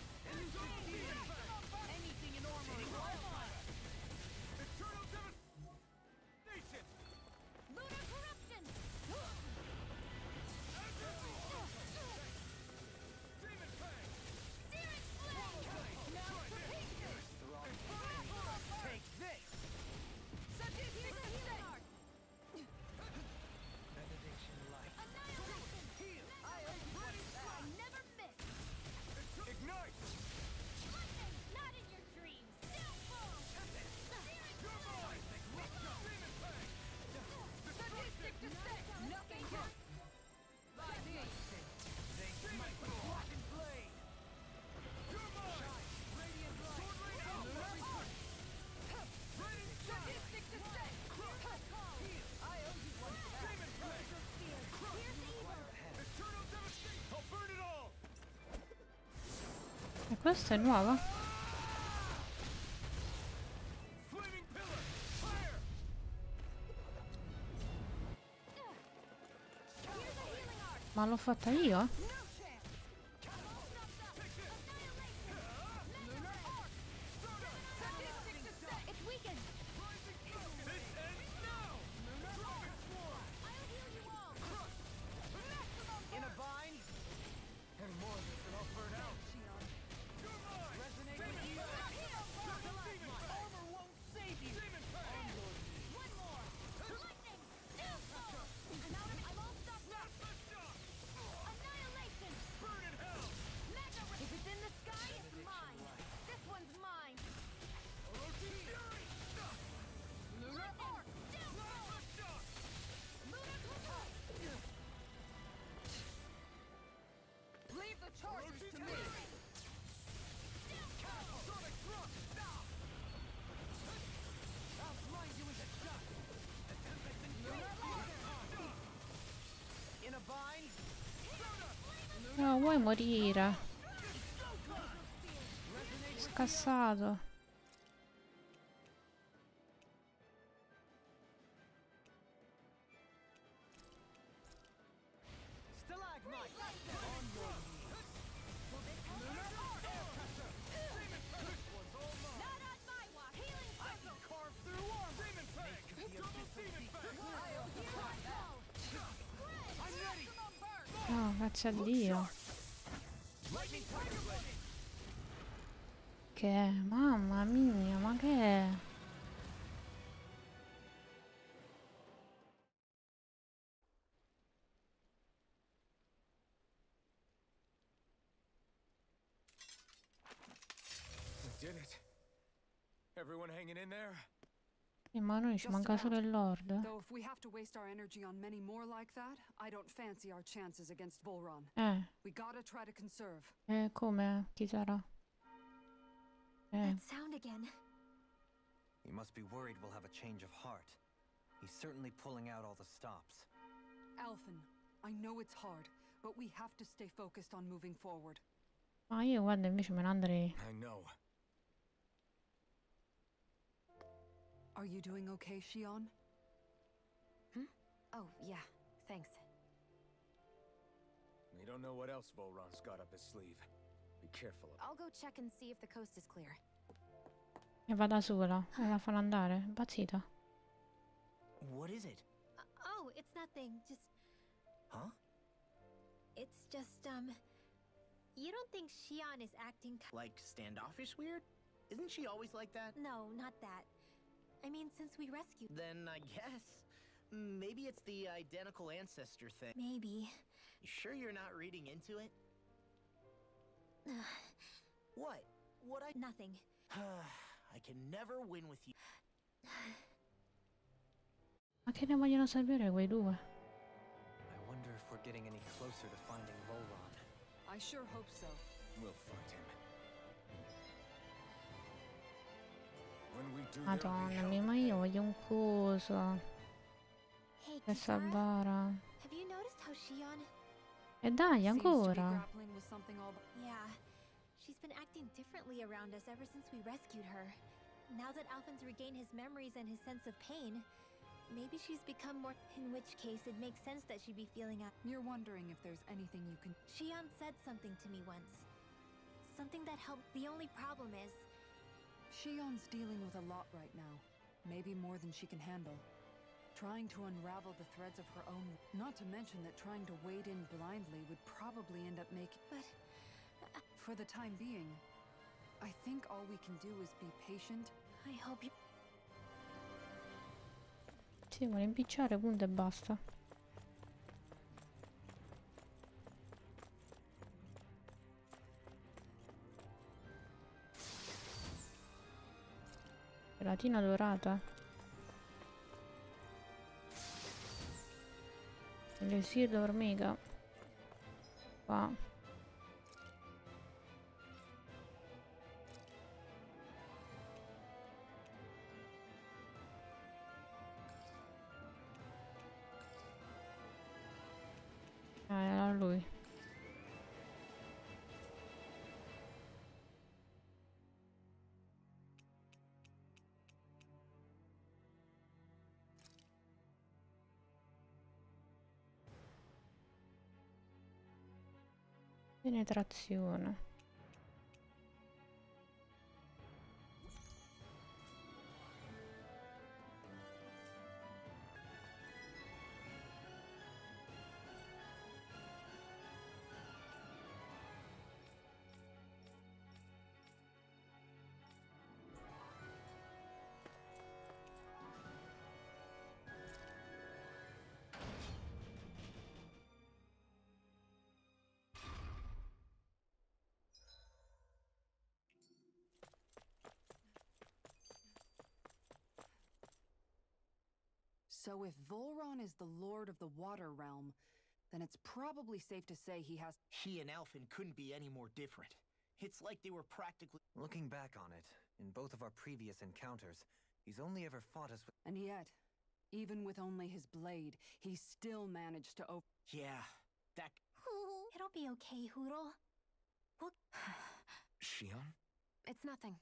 Anything in armor is wildfire! Eternal devastation! Lunar corruption! Demon fang! Searing flame! Now to pieces! Take this! Here's a healing arc! Benediction light. Annihilation! Heal! I owe you one back. I never miss! Ignite! Lightning! Not in your dreams! Downfall! Searing flame! Demon fang! Sadistic descent! Nothing hurt! Libation! They smite with blackened blade! You're mine! Radiant light! Sword Rain Alpha! Sadistic descent! Heal! I owe you one back. Demon fang! Here's evil! Eternal devastation! I'll burn it all! E questa è nuova? Flaming pillar! Fire! Here's a healing arc! Ma l'ho fatta io? No chance! Annihilation! Lunar arc! Sadistic descent! It's weakened! This ends now! I'll heal you all! Maximum In a bind? Any more of this and I'll burn out! You're mine! Resonate with you! Armor won't save you! Demon fang! One more! Lightning! Downfall! I'm all stopped up! Annihilation! Burn in hell! Mega ray! If it's in the sky, it's mine! This one's mine! Lunar arc! Downfall! Lunar corruption! Leave the charges to me! Sonic thrust! I'll blind you with a shot! The tempest and in a bind? No, vuoi morire? Scassato. Stalagmite! Not on my watch! Healing circle! Carve through armor! Demon fang! Double demon fang! Here I go! Spread! I'm ready! Maximum burn! No, grazie a Dio. Lightning tiger blade! Che è? Mamma mia, ma che è? We did it. Everyone hanging in there? Ma noi ci Just manca solo about. il Lord. Though if we have to waste our energy on many more like that, I don't fancy our chances against Volron. We gotta try to conserve. Come? Chi sarà? That sound again. You must be worried we'll have a change of heart. He's certainly pulling out all the stops. Alphen, I know it's hard, but we have to stay focused on moving forward. Ma io guarda invece me ne andrei. I know. Are you doing okay, Shion? Oh, yeah. Thanks. We don't know what else Volron's got up his sleeve. Be careful of I'll go check and see if the coast is clear. E va da sola. E la fanno andare. Impazzita. What is it? Oh, it's nothing. Huh? It's just, you don't think Shion is acting Like standoffish weird? Isn't she always like that? No, not that. I mean, since we rescued... Then I guess. Maybe it's the identical ancestor thing. Maybe. You sure you're not reading into it? What? What I... Nothing. I can never win with you. Ma che ne vogliono sapere quei due? I wonder if we're getting any closer to finding Volron. I sure hope so. We'll find him. When we do, Madonna mia, ma io voglio un coso Hey, per Kisara, salvare. have you noticed how Shion... E dai, Seems to be ancora. grappling with something all Yeah, she's been acting differently around us ever since we rescued her. Now that Alphen's regained his memories and his sense of pain, maybe she's become more... In which case, it makes sense that she'd be feeling out. You're wondering if there's anything you can... Shion said something to me once. Something that helped. The only problem is... Shion's dealing with a lot right now. Maybe more than she can handle. Trying to unravel the threads of her own... Not to mention that trying to wade in blindly would probably end up making... But... For the time being, I think all we can do is be patient. I hope you... Sì, vuole impicciare, punto e basta. Gelatina dorata. Elixir d'ormica. Qua. Era lui. Penetrazione. So if Volron is the Lord of the Water Realm, then it's probably safe to say he has... He and Alphen couldn't be any more different. It's like they were practically... Looking back on it, in both of our previous encounters, he's only ever fought us with... And yet, even with only his blade, he still managed to Yeah, that... It'll be okay, Huro. We'll... Shion? It's nothing.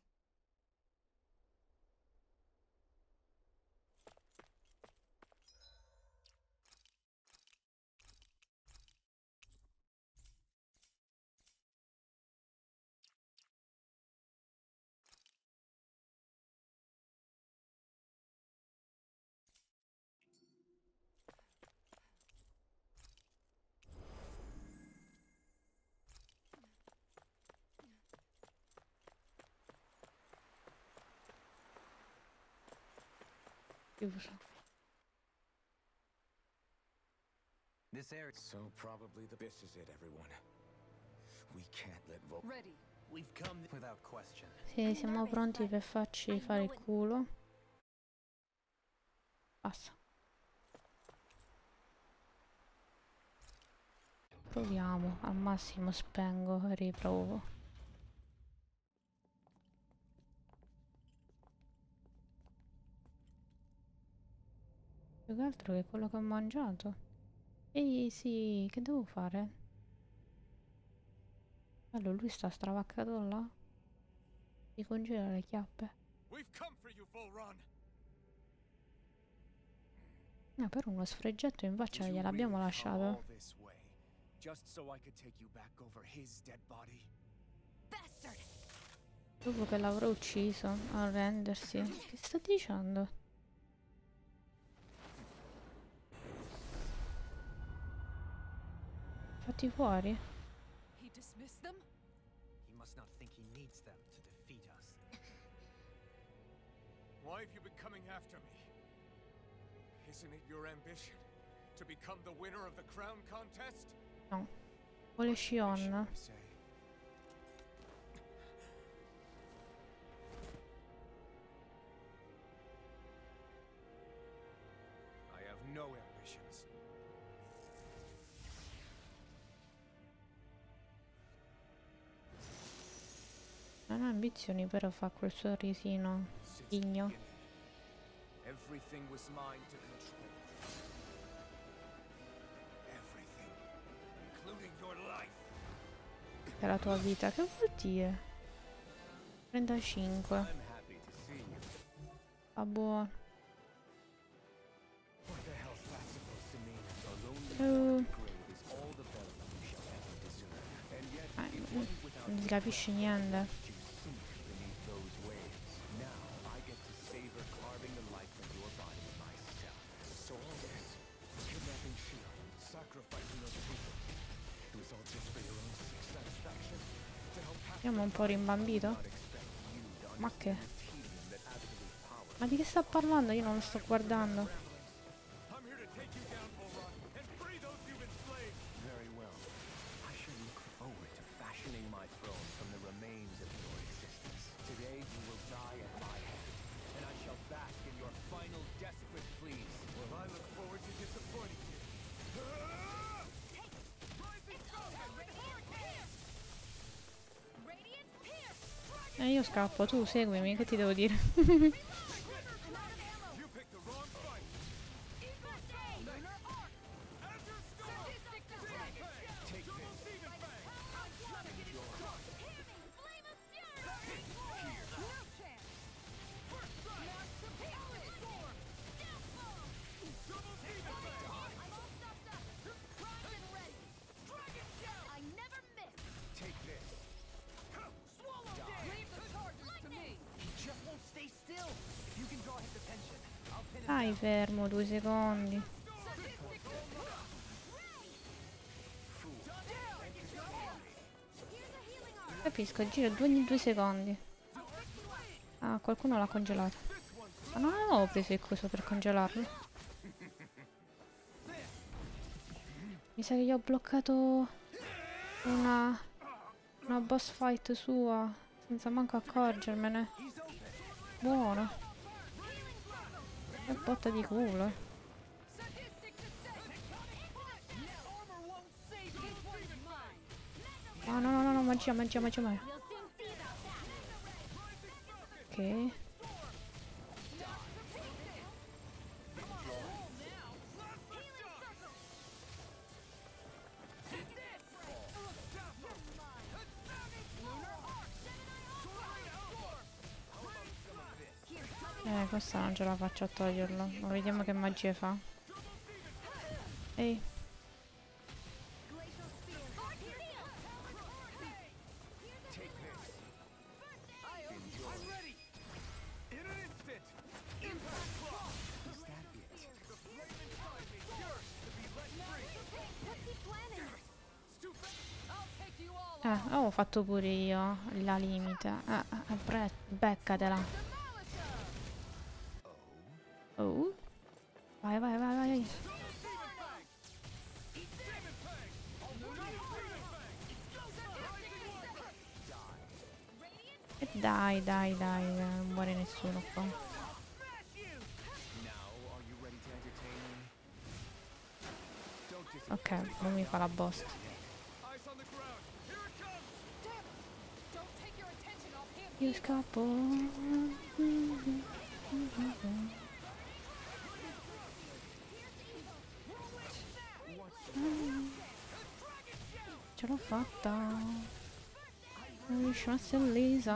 This area... So probably this is it, everyone. We can't let Ready. We've come... Without question. Sì, siamo pronti per farci fare il culo. Basta. Proviamo, al massimo spengo e riprovo. Più che altro che quello che ho mangiato. Ehi sì, che devo fare? Allora lui sta stravaccato là. Si congela le chiappe. Ah, però uno sfregetto in faccia gliel'abbiamo lasciato. Dopo che l'avrò ucciso, a rendersi. Che sta dicendo? Fatti fuori? He dismissed them? He must not think he needs them to defeat us. Why have you been coming after me? Isn't it your ambition to become the winner of the crown contest? No. Vuole Shion. ha ambizioni, però fa quel sorrisino igno. Everything was mine to control. Everything, including your life. È la tua vita, che vuol dire? 35. I'm happy to see you. Va buono. What the hell's that supposed to mean? A lonely dark grave is all the Belgium you shall ever deserve. And yet, it wasn't without Non si capisce niente. you sink beneath those waves. Now I get to savor carving the life from your body myself. So all this, kidnapping Shion, sacrificing those people, it was all just for your own sick satisfaction? To help pass Siamo un po' rimbambito. not expect you to Ma che? understand the tedium that absolute power. Ma di che sta parlando? Io non lo sto guardando. I'm here to take you down, Bullrun, and free those you've enslaved. Very well. I shall look forward to fashioning my throne from the remains of your existence. Today you will die at my hand, and I shall bask in your final desperate pleas. Well, I look forward to disappointing you. Io scappo, tu seguimi, che ti devo dire? You picked the wrong fight. Take this. Take this. Leave the charges to me. He just won't stay still. If you can draw his attention, I'll pin him Dai, down. fermo 2 secondi. Capisco, giro ogni 2 secondi. Ah, qualcuno l'ha congelato. Ma non avevo preso il coso per congelarlo. Mi sa che gli ho bloccato una boss fight sua senza manco accorgermene. Buono. Che botta di culo. Ah, no, no, no, no, magia, magia, magia, magia. Ok. Questa non ce la faccio a toglierlo. Ma vediamo che magie fa. Ehi. Ho fatto pure io la limite. Beccatela. Oh. Vai, vai, vai, vai. E dai, dai, dai, non muore nessuno qua. Ok, non mi fa la boss. Io scappo. Ce l'ho fatta. Wish us Lisa.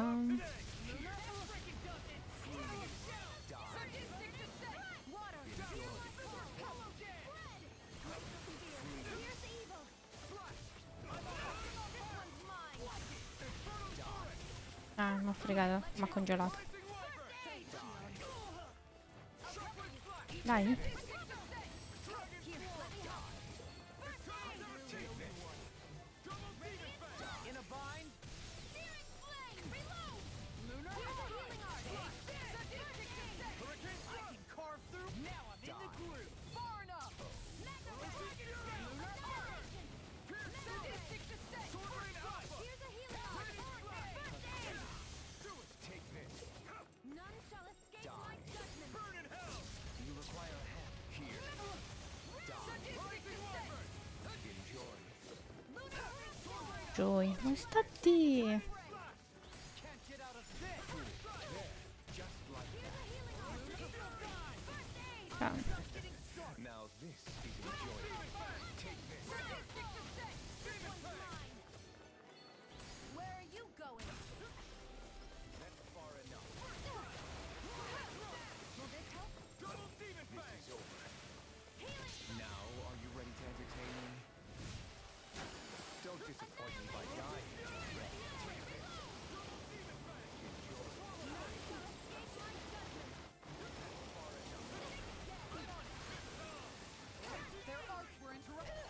Ah, mi ha fregato, mi ha congelato. Dai. Joy, ma stati! This is enjoyable. Take this. Where are you going? That's far enough. Will this help? Double demon This fang! is over. Now, are you ready to entertain me? Don't disappoint me by dying. Their arcs were interrupted.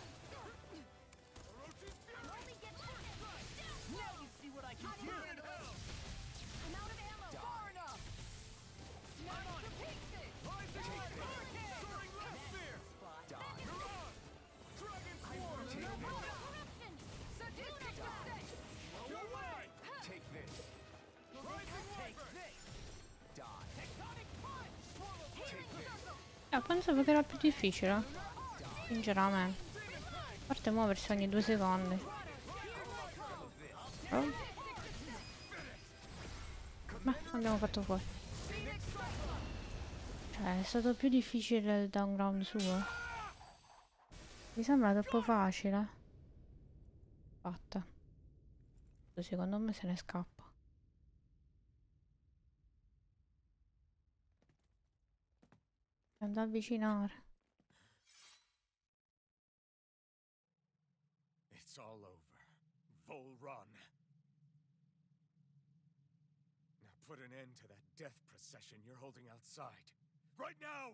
Now you see what I can do. I'm out of ammo. Far enough. Smash to pieces. Soaring left spear! You're on! Dragon Swarm! Sadistic mistake. Your way! Take this. Rising Take Wyvern! this. Die. Tectonic punch. Take this. Pensavo che era più difficile. Sinceramente. A parte muoversi ogni 2 secondi. Oh. Ma abbiamo fatto fuori. Cioè, è stato più difficile il downground suo. Mi sembra troppo facile. Fatta. Secondo me se ne scappa. Andò a avvicinare. It's all over. Vol Run. Now put an end to that death procession you're holding outside. Right now!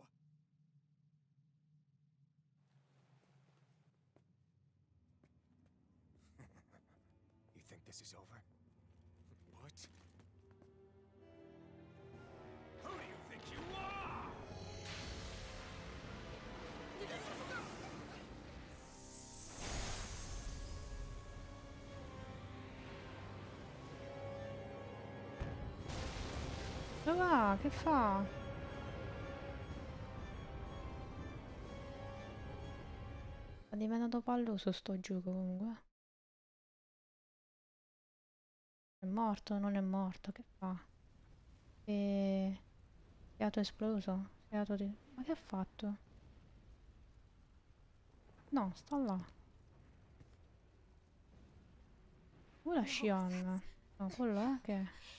You think this is over? What? Who do you think you are? Dove va? Che fa? Sta diventando palloso sto gioco comunque. È morto? Non è morto? Che fa? Fiato esploso? Fiato di... Ma che ha fatto? No, sta là. Dove la Shion? No, quello è che...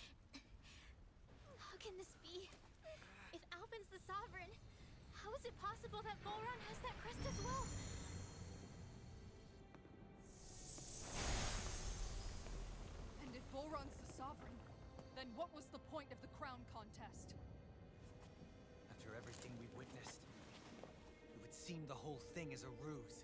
How can this be? If Alvin's the sovereign, how is it possible that Volron has that crest as well? And if Volron's the sovereign, then what was the point of the crown contest? After everything we've witnessed, it would seem the whole thing is a ruse.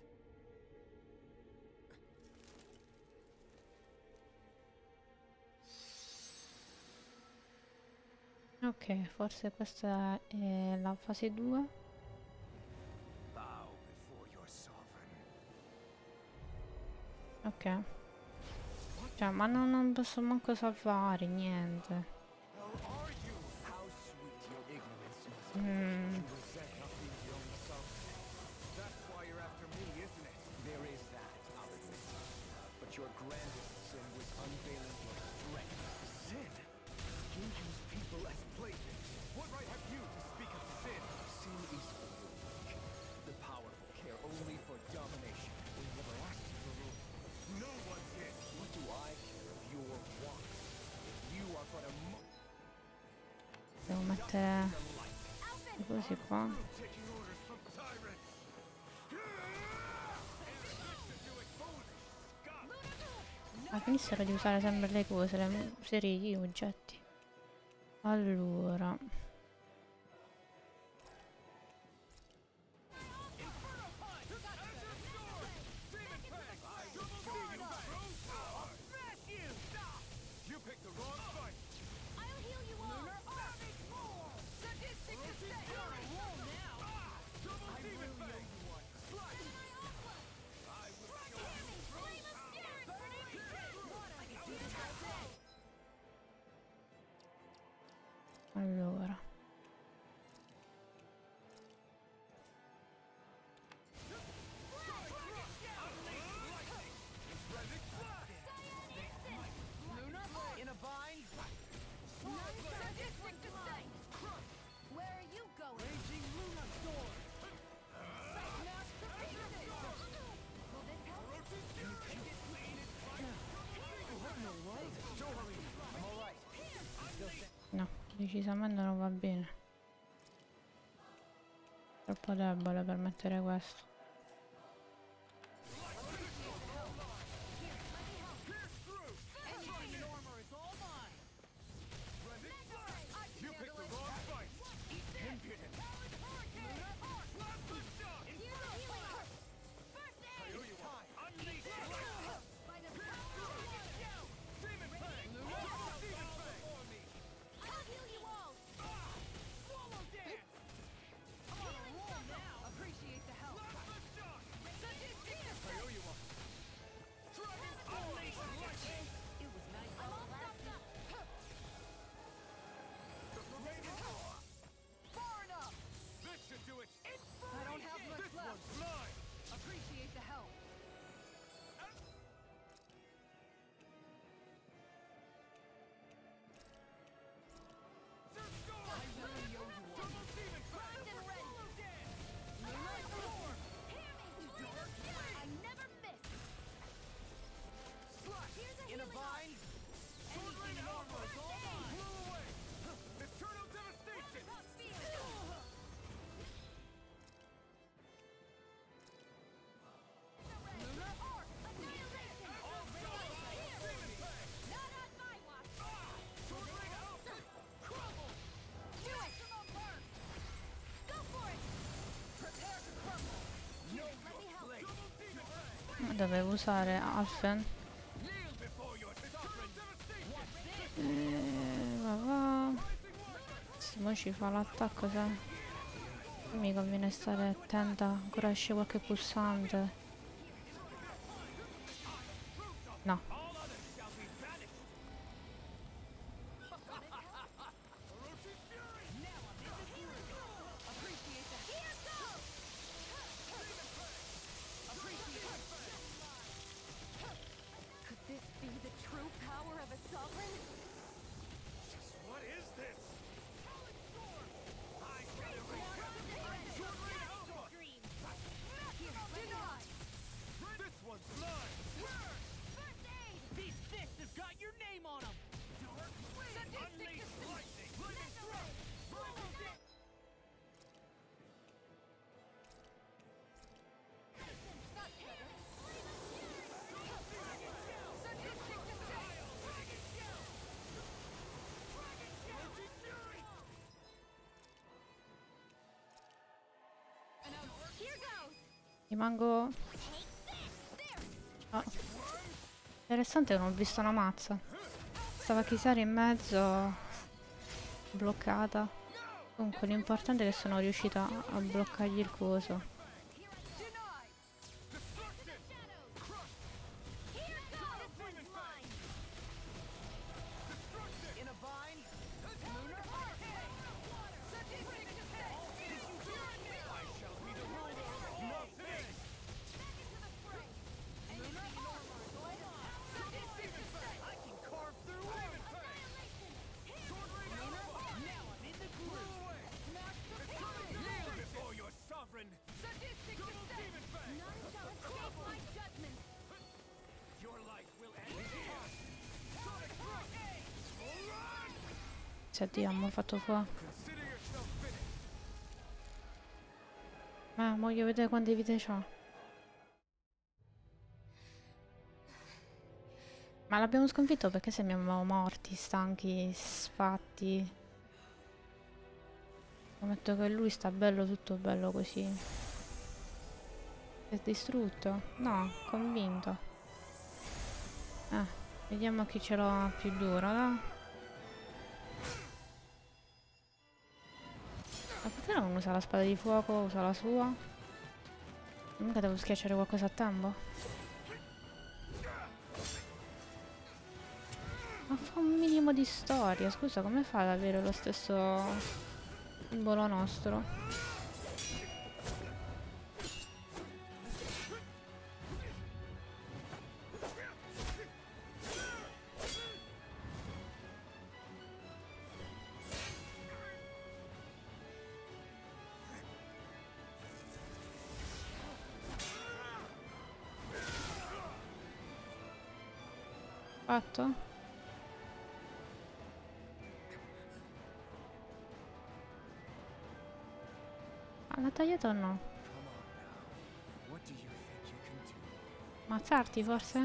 Ok, forse questa è la fase 2. Bow before your sovereign. Ok. Cioè, ma non posso manco salvare, niente. How are you? How sweet your ignorance must be. You resent not being the only sovereign. That's why you're after me, isn't it? There is that, I'll admit. But your grandest sin was unveiling your strength. Sin? You use people as playthings. What right have you to speak of sin? Sin is for the weak. The powerful care only for domination. We never asked you to rule. No one did. What do I care of your wants? You are but a Devo mettere così qua. taking orders from tyrant. Ma finissero di usare sempre le cose, le serie di oggetti. Allora. You picked the wrong fight. I'll heal you all! Sadistic mistake. Double demon fang. Allora. Decisamente non va bene. Troppo debole per mettere questo. Dovevo usare Alphen. Va. Se poi ci fa l'attacco, se mi conviene stare attenta. Ancora esce qualche pulsante. No. Rimango... Oh. Interessante che non ho visto una mazza. Stava Kisara in mezzo, bloccata. Comunque l'importante è che sono riuscita a bloccargli il coso. Senti, abbiamo fatto fuoco. Voglio vedere quante vite c'ha. Ma l'abbiamo sconfitto perché sembriamo morti, stanchi, sfatti. Ammetto che lui sta bello, tutto bello così. È distrutto? No, convinto. Vediamo chi ce l'ha più duro, no? Ma perché non usa la spada di fuoco? Usa la sua? Mica devo schiacciare qualcosa a tempo? Ma fa un minimo di storia. Scusa, come fa ad avere lo stesso simbolo nostro? Fatto? tagliato o no? Ammazzarti forse?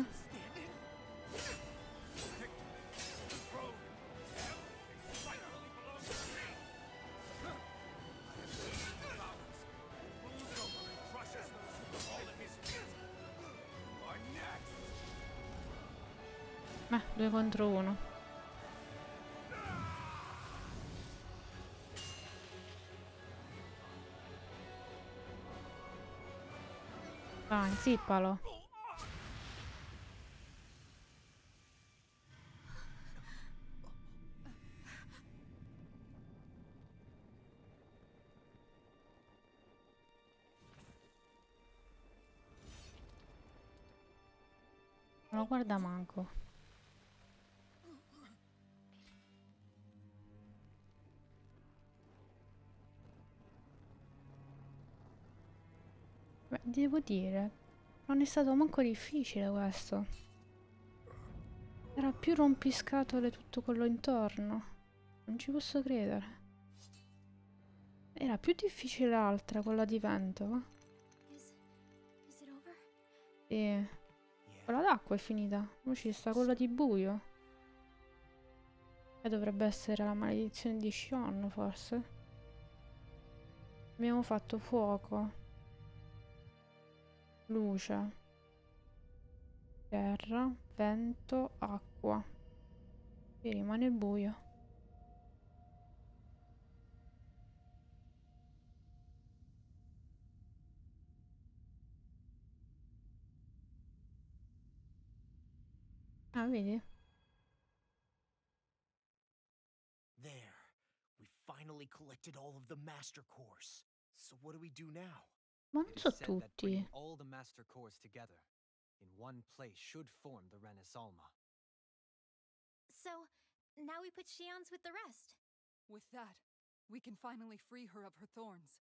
Beh, 2 contro 1. Vai, zippalo. Non lo guarda manco. Beh, devo dire, non è stato manco difficile questo. Era più rompiscatole tutto quello intorno. Non ci posso credere. Era più difficile l'altra, quella di vento. Sì. Quella d'acqua è finita. Ora ci sta quella di buio. E dovrebbe essere la maledizione di Shion, forse. Abbiamo fatto fuoco, luce, terra, vento, acqua. E rimane il buio. Ah, vedi? There. We finally collected all of the master cores. So what do we do now? Ma non It is so said that tutti. bringing all the master cores together in one place should form the Renis Alma. So, now we put Shion's with the rest. With that, we can finally free her of her thorns.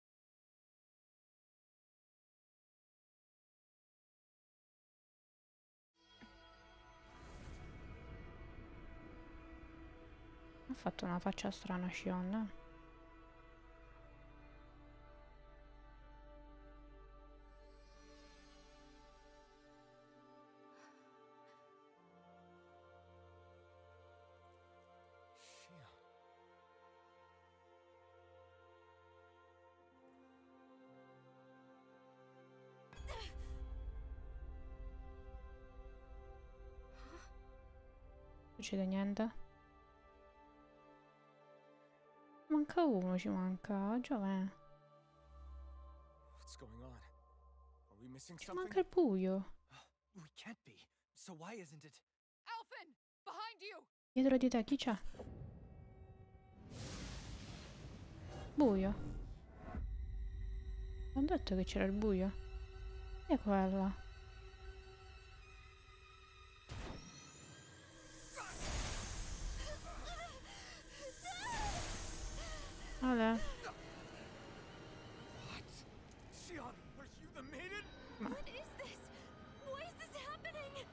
Ha fatto una faccia strana Shion. Non succede niente. Manca uno, ci manca. Giovane. What's going on? Are we missing Ci something? manca il buio. We can't be. So why isn't it? Alphen! Behind you! Dietro di te chi c'è? Buio. Non ho detto che c'era il buio. Chi è quella? Ale. What? Shion, are you the maiden? What is this? Why is this happening?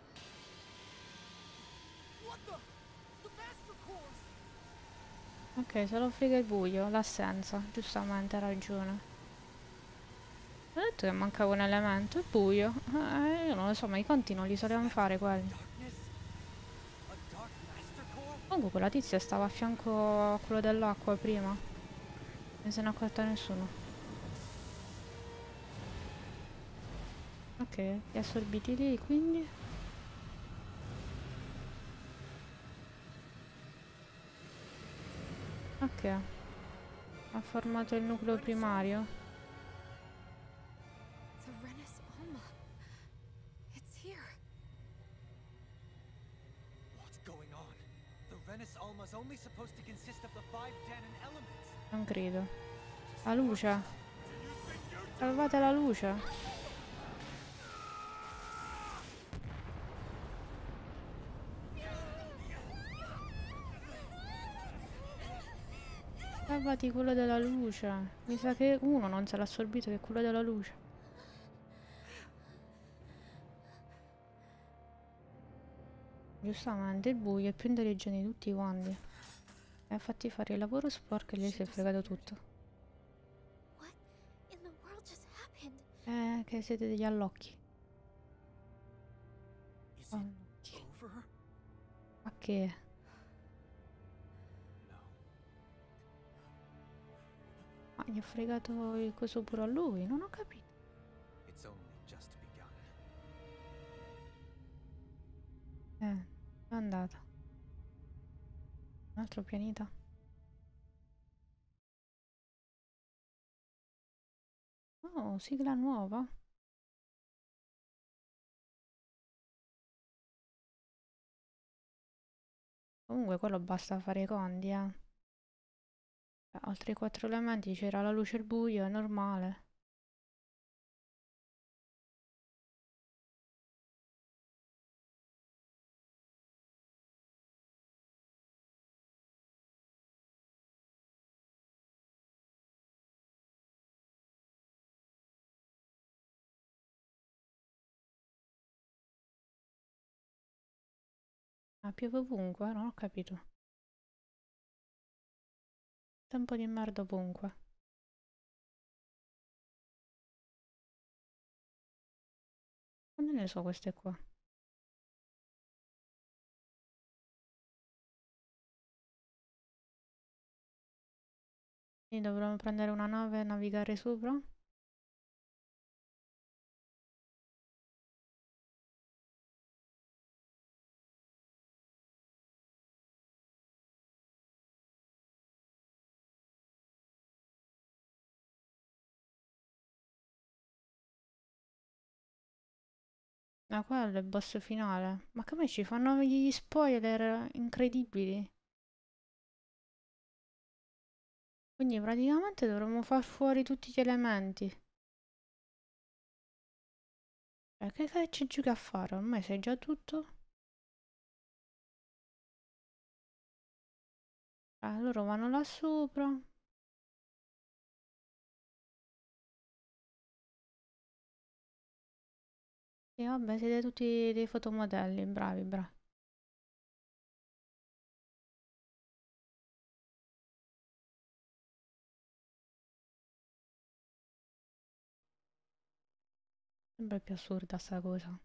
What the? The master cores! Ok, se lo frega il buio, l'assenza. Giustamente, ha ragione. Ho detto che mancava un elemento, il buio. Io non lo so, ma i conti non li sapevamo fare quelli. Darkness? A dark master core? Comunque quella tizia stava a fianco a quello dell'acqua prima. Non se ne è accorta nessuno. Ok, li assorbiti lì, quindi. Ok. Ha formato il nucleo primario. The Renis Alma. It's here. What's going on? The Renis Alma's only supposed to consist of the 5 Danon elements. Non credo. La luce. Salvate la luce. Salvati quello della luce. Mi sa che uno non se l'ha assorbito, che è quello della luce. Giustamente il buio è più intelligente di tutti quanti. E ha fatti fare il lavoro sporco e lei si è fregato tutto. What in the Che siete degli allocchi. Is it Allocchi. over? Ma che? No. Ma gli ha fregato il coso pure a lui? Non ho capito. It's only just begun. È andata. Un altro pianeta. Oh, sigla nuova. Comunque quello basta fare i conti, Altri 4 elementi, c'era la luce e il buio, è normale. Ah, piove ovunque, non ho capito. Tempo di merda ovunque. Quando ne so queste qua? Quindi dovremmo prendere una nave e navigare sopra? Ah, quello è il boss finale. Ma come ci fanno gli spoiler incredibili? Quindi praticamente dovremmo far fuori tutti gli elementi. Che ci giochi a fare? Ormai sai già tutto? Loro vanno là sopra. E vabbè, siete tutti dei fotomodelli, bravi, bravi. Sembra più assurda sta cosa.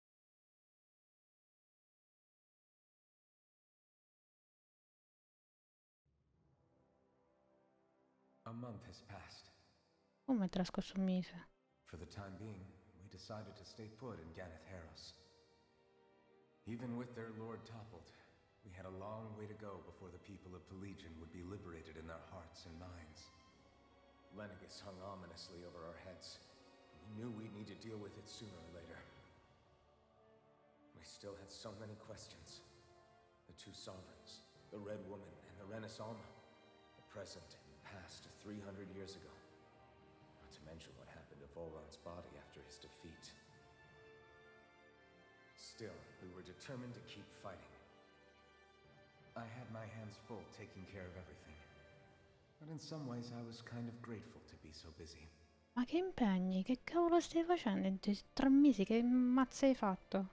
A month has passed. Come è trascorso un mese? For the time being, we decided to stay put in Ganeth Harros. Even with their lord toppled, we had a long way to go before the people of Pelegion would be liberated in their hearts and minds. Lenegus hung ominously over our heads. We knew we'd need to deal with it sooner or later. We still had so many questions. The two sovereigns, the Red Woman and the Renaissance, the present and the past 300 years ago. Not to mention what happened to Volron's body after his defeat. Still, we were determined to keep fighting. I had my hands full taking care of everything. But in some ways I was kind of grateful to be so busy. Ma che impegni? Che cavolo stai facendo in 3 mesi? Che mazza hai fatto?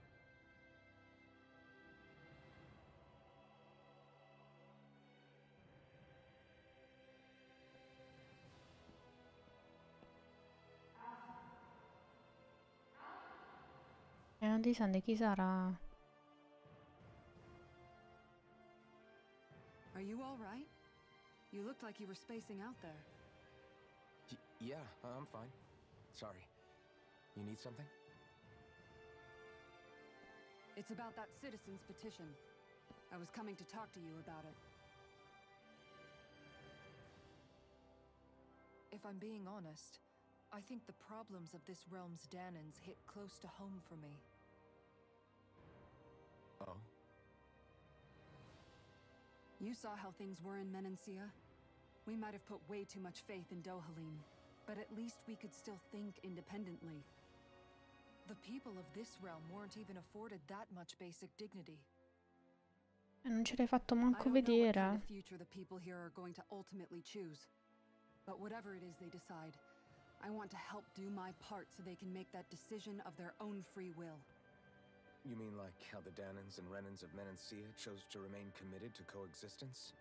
E non ti sente chi sarà? Are you all right? You looked like you were spacing out there. Yeah, I'm fine. Sorry. You need something? It's about that citizen's petition. I was coming to talk to you about it. If I'm being honest, I think the problems of this realm's Danans hit close to home for me. Oh? You saw how things were in Menancia. We might have put way too much faith in Dohalim, but at least we could still think independently. The people of this realm weren't even afforded that much basic dignity. Non ce l'hai fatto I manco don't know what kind vedere. of future the people here are going to ultimately choose. But whatever it is they decide, I want to help do my part so they can make that decision of their own free will. You mean like how the Danans and Renans of Menancia chose to remain committed to coexistence?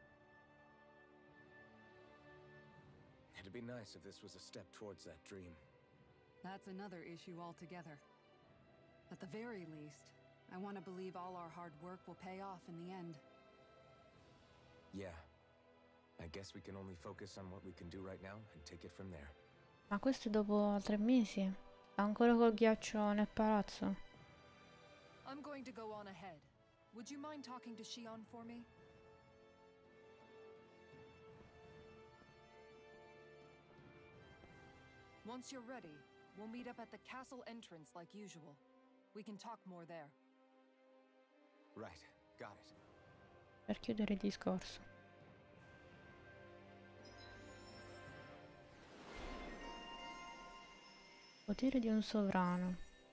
It'd be nice if this was a step towards that dream. That's another issue altogether. At the very least, I want to believe all our hard work will pay off in the end. Yeah. I guess we can only focus on what we can do right now and take it from there. Ma questo è dopo 3 mesi? Sta ancora col ghiaccio nel palazzo? I'm going to go on ahead. Would you mind talking to Shion for me? Once you're ready, we'll meet up at the castle entrance like usual. We can talk more there. Right. Got it. Per chiudere il discorso. Potere di un sovrano.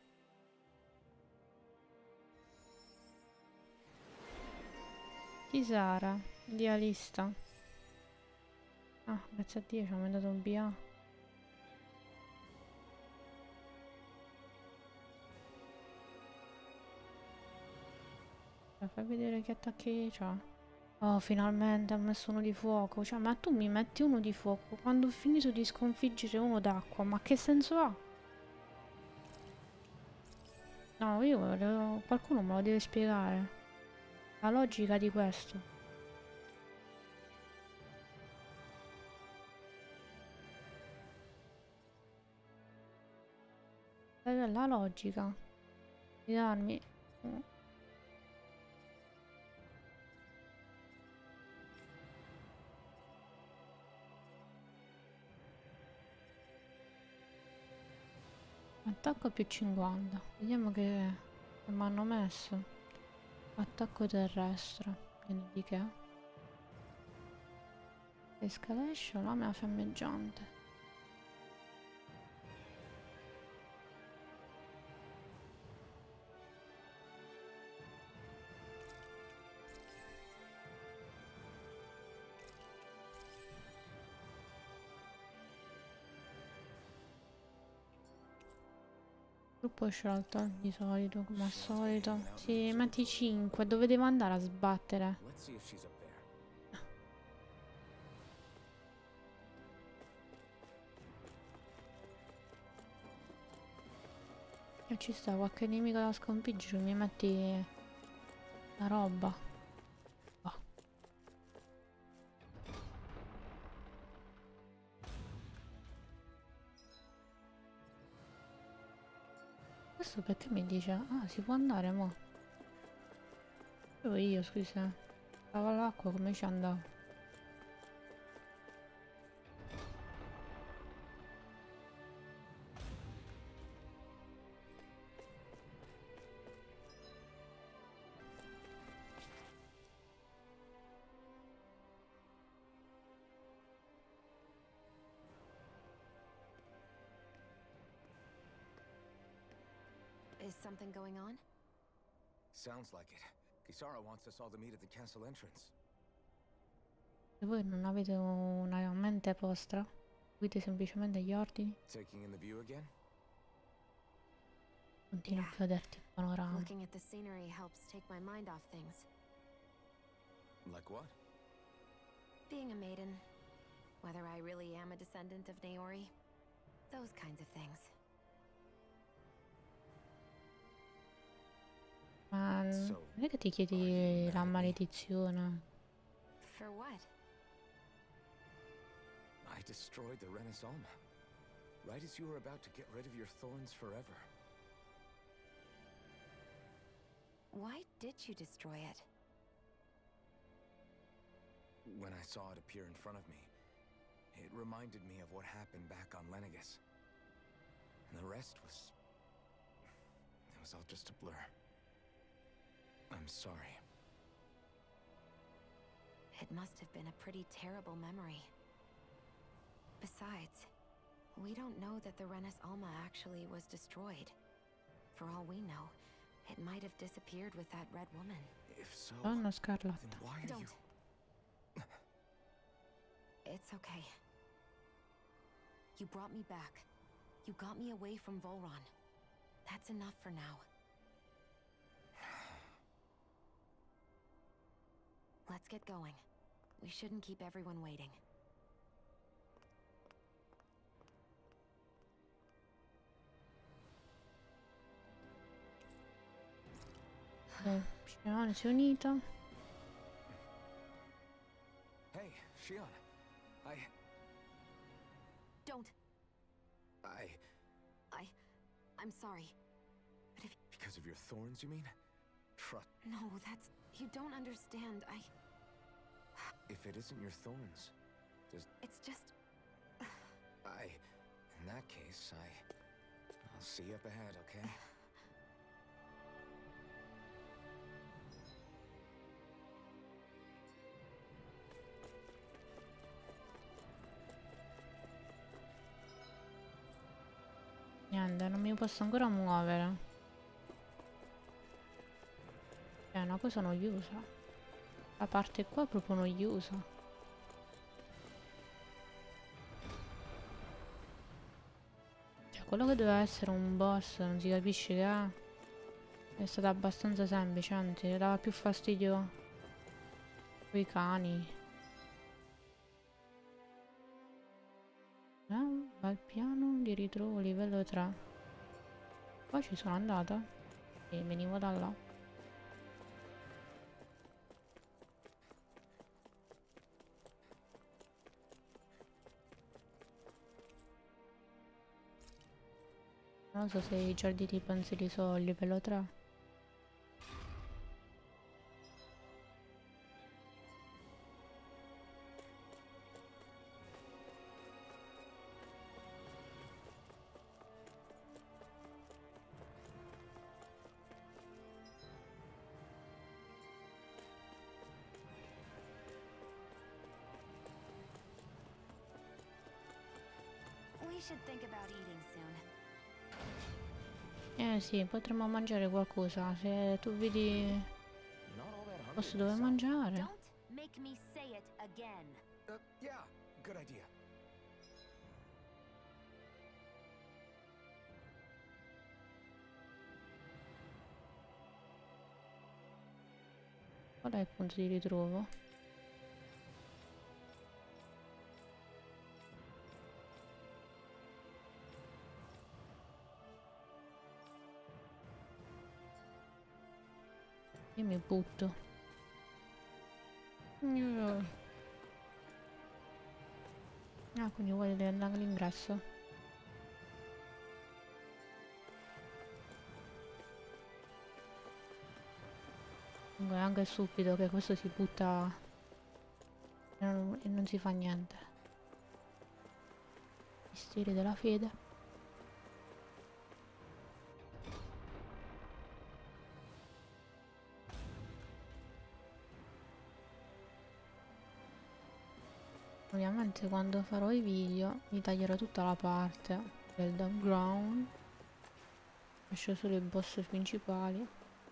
Kisara, idealista. Ah, grazie a Dio ci ha mandato un BA. Fai vedere che attacchi c'ha. Oh, finalmente ha messo uno di fuoco. Cioè, ma tu mi metti uno di fuoco quando ho finito di sconfiggere uno d'acqua. Ma che senso ha? No, qualcuno me lo deve spiegare. La logica di questo. La logica di darmi... Attacco più 50. Vediamo che mi hanno messo. Attacco terrestre. Quindi di che? Escalation, lama fiammeggiante. Gruppo scelto di solito, come al solito. Sì, metti 5. Dove devo andare a sbattere? Let's see if she's up there. E ci sta qualche nemico da sconfiggere, mi metti la roba. Oh. Questo perché mi dice? Ah, si può andare mo'. Io scusa. Stavo all'acqua, come ci andavo? Is something going on? Sounds like it. Kisara wants us all to meet at the castle entrance. E voi non avete una mente vostra? Seguite semplicemente gli ordini? Taking in the view again? Continua a goderti il panorama. Looking at the scenery helps take my mind off things. Like what? Being a maiden. Whether I really am a descendant of Naori. Those kinds of things. Ma non è che ti chiedi la maledizione? For what? I destroyed the Renaissance. Right as you were about to get rid of your thorns forever. Why did you destroy it? When I saw it appear in front of me, it reminded me of what happened back on Lenegus. And the rest was... it was all just a blur. I'm sorry. It must have been a pretty terrible memory. Besides, we don't know that the Renis Alma actually was destroyed. For all we know, it might have disappeared with that red woman. If so, Donna then Scarlatta. why are Don't. you... It's okay. You brought me back. You got me away from Volron. That's enough for now. Let's get going. We shouldn't keep everyone waiting. Shion si è unita. Hey, Shion. Don't. I'm sorry. But if... Because of your thorns, you mean? Trust. No, that's... You don't understand. If it isn't your thorns, It's just... In that case, I'll see you up ahead, okay? Niente, non mi posso ancora muovere. È una cosa noiosa. La parte qua è proprio noiosa. Cioè, quello che doveva essere un boss, non si capisce che è stato abbastanza semplice, anzi, dava più fastidio quei cani. Va al piano di ritrovo livello 3. Poi ci sono andata e venivo da là. Non so se i giardini pensili sono livello 3. We should think about eating soon. Sì, potremmo mangiare qualcosa. Se tu vedi Not all that hungry posto dove myself. mangiare. Don't make me say it again. Yeah, good idea. Qual è il punto di ritrovo? Io mi butto. Ah, quindi vuoi andare all'ingresso? Comunque è anche stupido che questo si butta e non si fa niente. Misteri della fede. Ovviamente quando farò i video mi taglierò tutta la parte del background. Lascio solo i boss principali.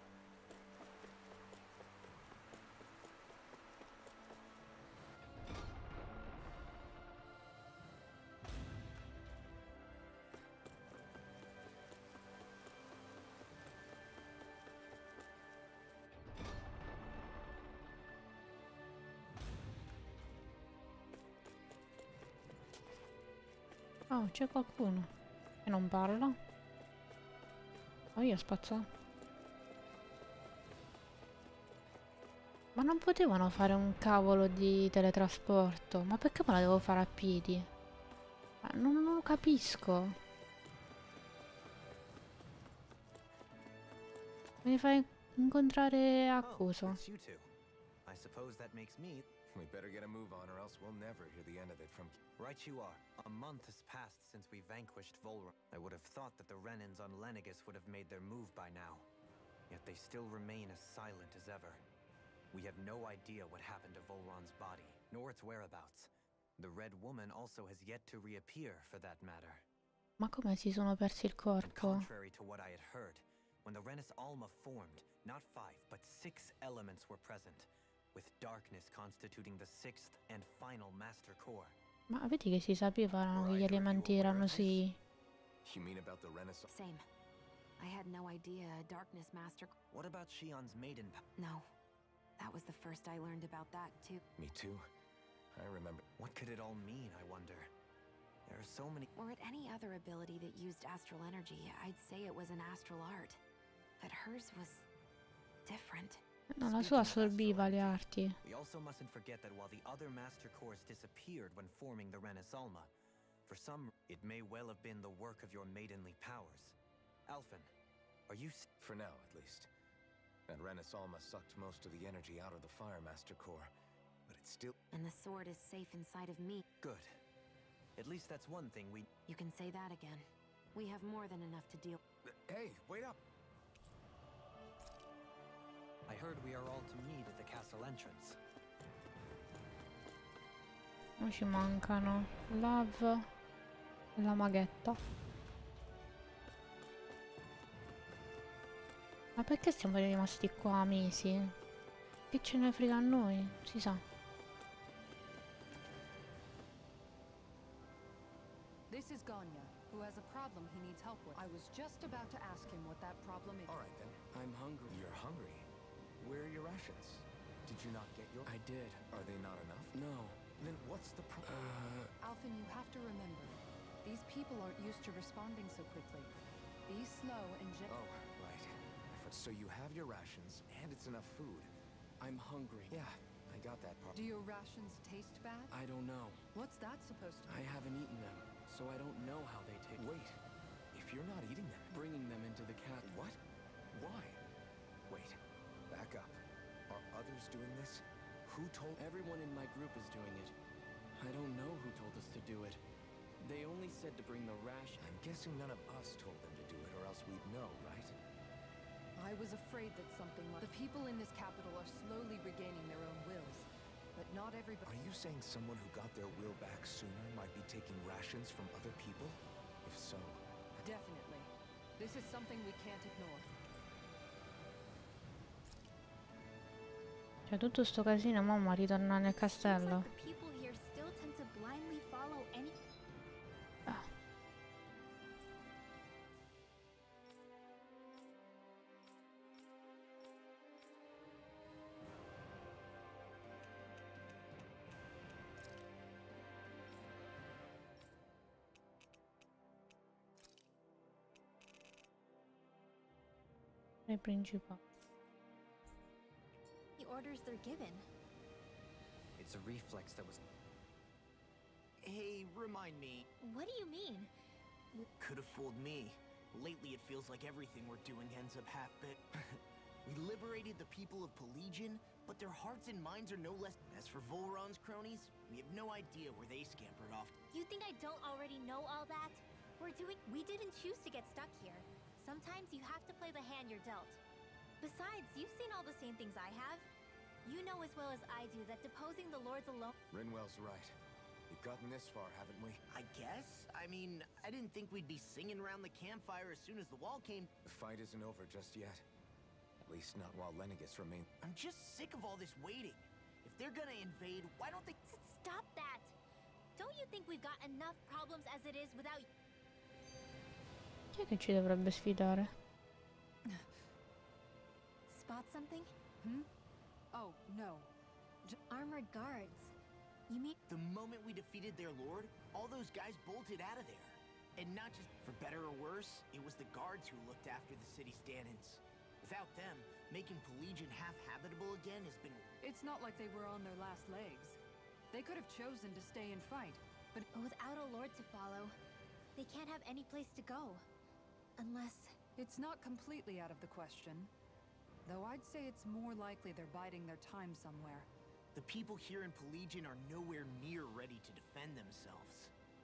Oh, c'è qualcuno che non parla. Oh, io spazzo. Ma non potevano fare un cavolo di teletrasporto? Ma perché me la devo fare a piedi? Ma non lo capisco. Mi fai incontrare Akkuso. It's you two. I suppose that makes me... We better get a move on or else we'll never hear the end of it from... Right you are. A month has passed since we vanquished Volron. I would have thought that the Renans on Lenegus would have made their move by now. Yet they still remain as silent as ever. We have no idea what happened to Volron's body, nor its whereabouts. The Red Woman also has yet to reappear, for that matter. Ma come si sono persi il And corpo? contrary to what I had heard, when the Renis Alma formed, not 5, but 6 elements were present, with darkness constituting the 6th and final master core. Ma vedi che si sapevano che gli elementi erano sì. You mean about the Renaissance? Same. I had no idea a Darkness Master... What about Shion's maiden No. That was the first I learned about that, too. Me too. I remember. What could it all mean, I wonder? There are so many... Or at any other ability that used astral energy, I'd say it was an astral art. But hers was... different. No, la sua assorbiva le arti. We also mustn't forget that while the other Master Cores disappeared when forming the Renis Alma, for some, it may well have been the work of your maidenly powers. Alphen, are you for now, at least. That Renis Alma sucked most of the energy out of the Fire Master Core, but it's still... And the sword is safe inside of me. Good. At least that's one thing we... You can say that again. We have more than enough to deal... Hey, wait up! I heard we are all to meet at the castle entrance. Non ci mancano Lav e la maghetta. Ma perché siamo rimasti qua mesi? Che ce ne frega a noi? Si sa. This is Ganya, who has a problem he needs help with. I was just about to ask him what that problem is. All right, then. I'm hungry. You're hungry? Where are your rations? Did you not get your... I did. Are they not enough? No. Then what's the problem? Alphen, you have to remember, these people aren't used to responding so quickly. Be slow and Oh, right. So you have your rations, and it's enough food. I'm hungry. Yeah, I got that part. Do your rations taste bad? I don't know. What's that supposed to I mean? haven't eaten them, so I don't know how they taste. Wait, if you're not eating them... Bringing them into the cat... What? Why? Wait, back up. Are others doing this? Who told... Everyone in my group is doing it. I don't know who told us to do it. They only said to bring the ration. I'm guessing none of us told them to do it, or else we'd know, right? I was afraid that something like... The people in this capital are slowly regaining their own wills. But not everybody... Are you saying someone who got their will back sooner might be taking rations from other people? If so... Definitely. This is something we can't ignore. Cioè tutto sto casino, mamma ritorna nel castello. The people here still tend to blindly follow any... Re principale. The orders they're given. It's a reflex that was... Hey, remind me. What do you mean? Could have fooled me. Lately, it feels like everything we're doing ends up half-bit. We liberated the people of Pelegion, but their hearts and minds are no less... As for Volron's cronies, we have no idea where they scampered off. You think I don't already know all that? We didn't choose to get stuck here. Sometimes you have to play the hand you're dealt. Besides, you've seen all the same things I have. You know as well as I do that deposing the lords alone... Rinwell's right. We've gotten this far, haven't we? I guess? I mean, I didn't think we'd be singing around the campfire as soon as the wall came... The fight isn't over just yet. At least not while Lenegis remain... I'm just sick of all this waiting. If they're gonna invade, why don't they... Stop that! Don't you think we've got enough problems as it is without... Chi è che ci dovrebbe sfidare? Spot something? Oh, no. Armored guards. You mean... The moment we defeated their lord, all those guys bolted out of there. And not just for better or worse, it was the guards who looked after the city's stand-ins. Without them, making Pelegion half-habitable again has been... It's not like they were on their last legs. They could have chosen to stay and fight, but... Without a lord to follow, they can't have any place to go. Unless... It's not completely out of the question. Though I'd say it's more likely they're biding their time somewhere. The people here in Pelegion are nowhere near ready to defend themselves.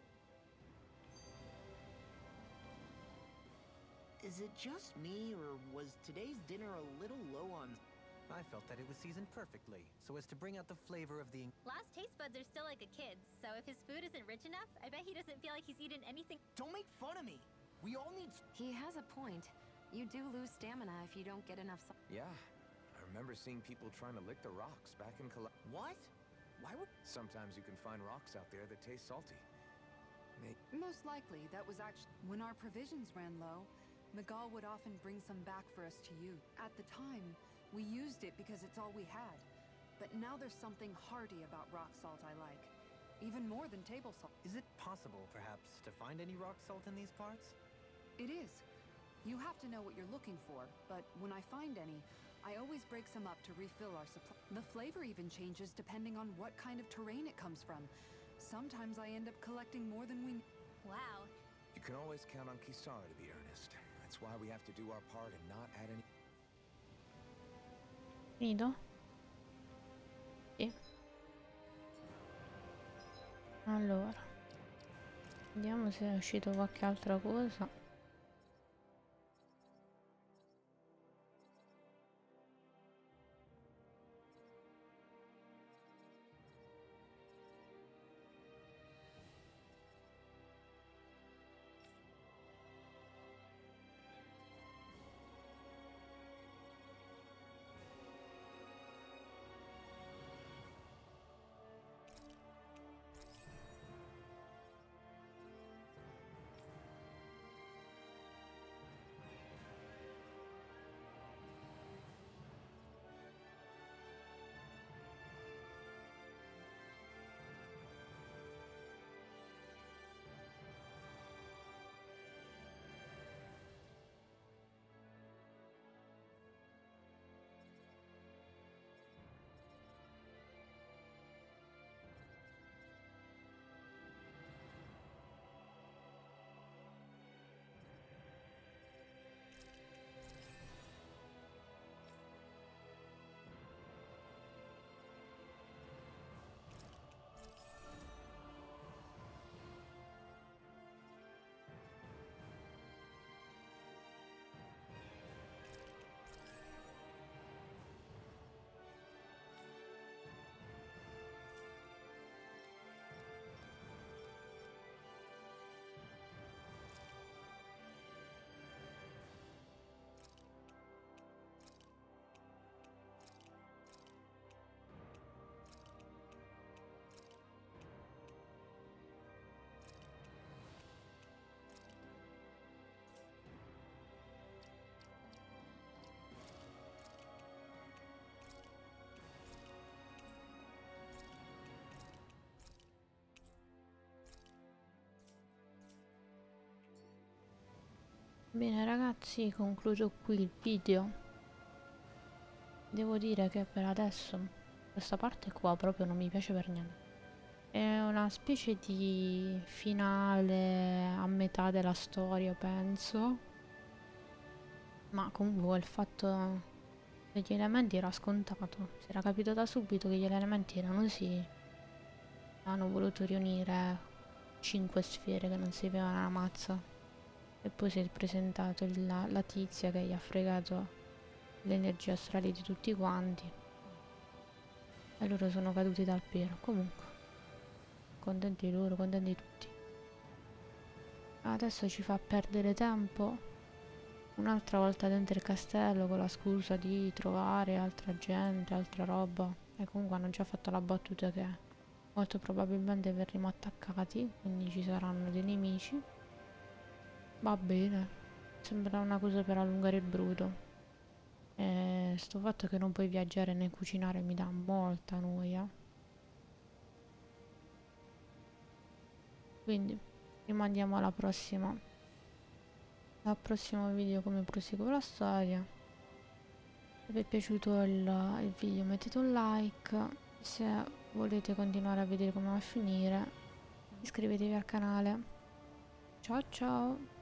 Is it just me, or was today's dinner a little low on... I felt that it was seasoned perfectly, so as to bring out the flavor of the... Last taste buds are still like a kid's, so if his food isn't rich enough, I bet he doesn't feel like he's eaten anything... Don't make fun of me! We all need... He has a point. You do lose stamina if you don't get enough... Yeah. I remember seeing people trying to lick the rocks back in What? Why would... Sometimes you can find rocks out there that taste salty. Most likely, that was actually... When our provisions ran low, Miguel would often bring some back for us to use. At the time, we used it because it's all we had. But now there's something hearty about rock salt I like. Even more than table salt. Is it possible, perhaps, to find any rock salt in these parts? It is. You have to know what you're looking for, but when I find any, I always break some up to refill our supply. The flavor even changes depending on what kind of terrain it comes from. Sometimes I end up collecting more than we... Wow. You can always count on Kisara to be earnest. That's why we have to do our part and not add any... Finito? Sì. Allora, vediamo se è uscito qualche altra cosa. Bene ragazzi, concludo qui il video. Devo dire che per adesso questa parte qua proprio non mi piace per niente. È una specie di finale a metà della storia, penso. Ma comunque il fatto degli elementi era scontato. Si era capito da subito che gli elementi erano sì. Hanno voluto riunire 5 sfere che non servivano una mazza. E poi si è presentato la tizia che gli ha fregato l'energia astrale di tutti quanti. E loro sono caduti dal pero. Comunque, contenti loro, contenti tutti. Adesso ci fa perdere tempo un'altra volta dentro il castello con la scusa di trovare altra gente, altra roba. E comunque hanno già fatto la battuta che molto probabilmente verremo attaccati, quindi ci saranno dei nemici. Va bene, sembra una cosa per allungare il brodo. E sto fatto che non puoi viaggiare né cucinare mi dà molta noia. Quindi rimandiamo alla prossima. Al prossimo video come proseguo la storia. Se vi è piaciuto il video mettete un like. Se volete continuare a vedere come va a finire iscrivetevi al canale. Ciao ciao.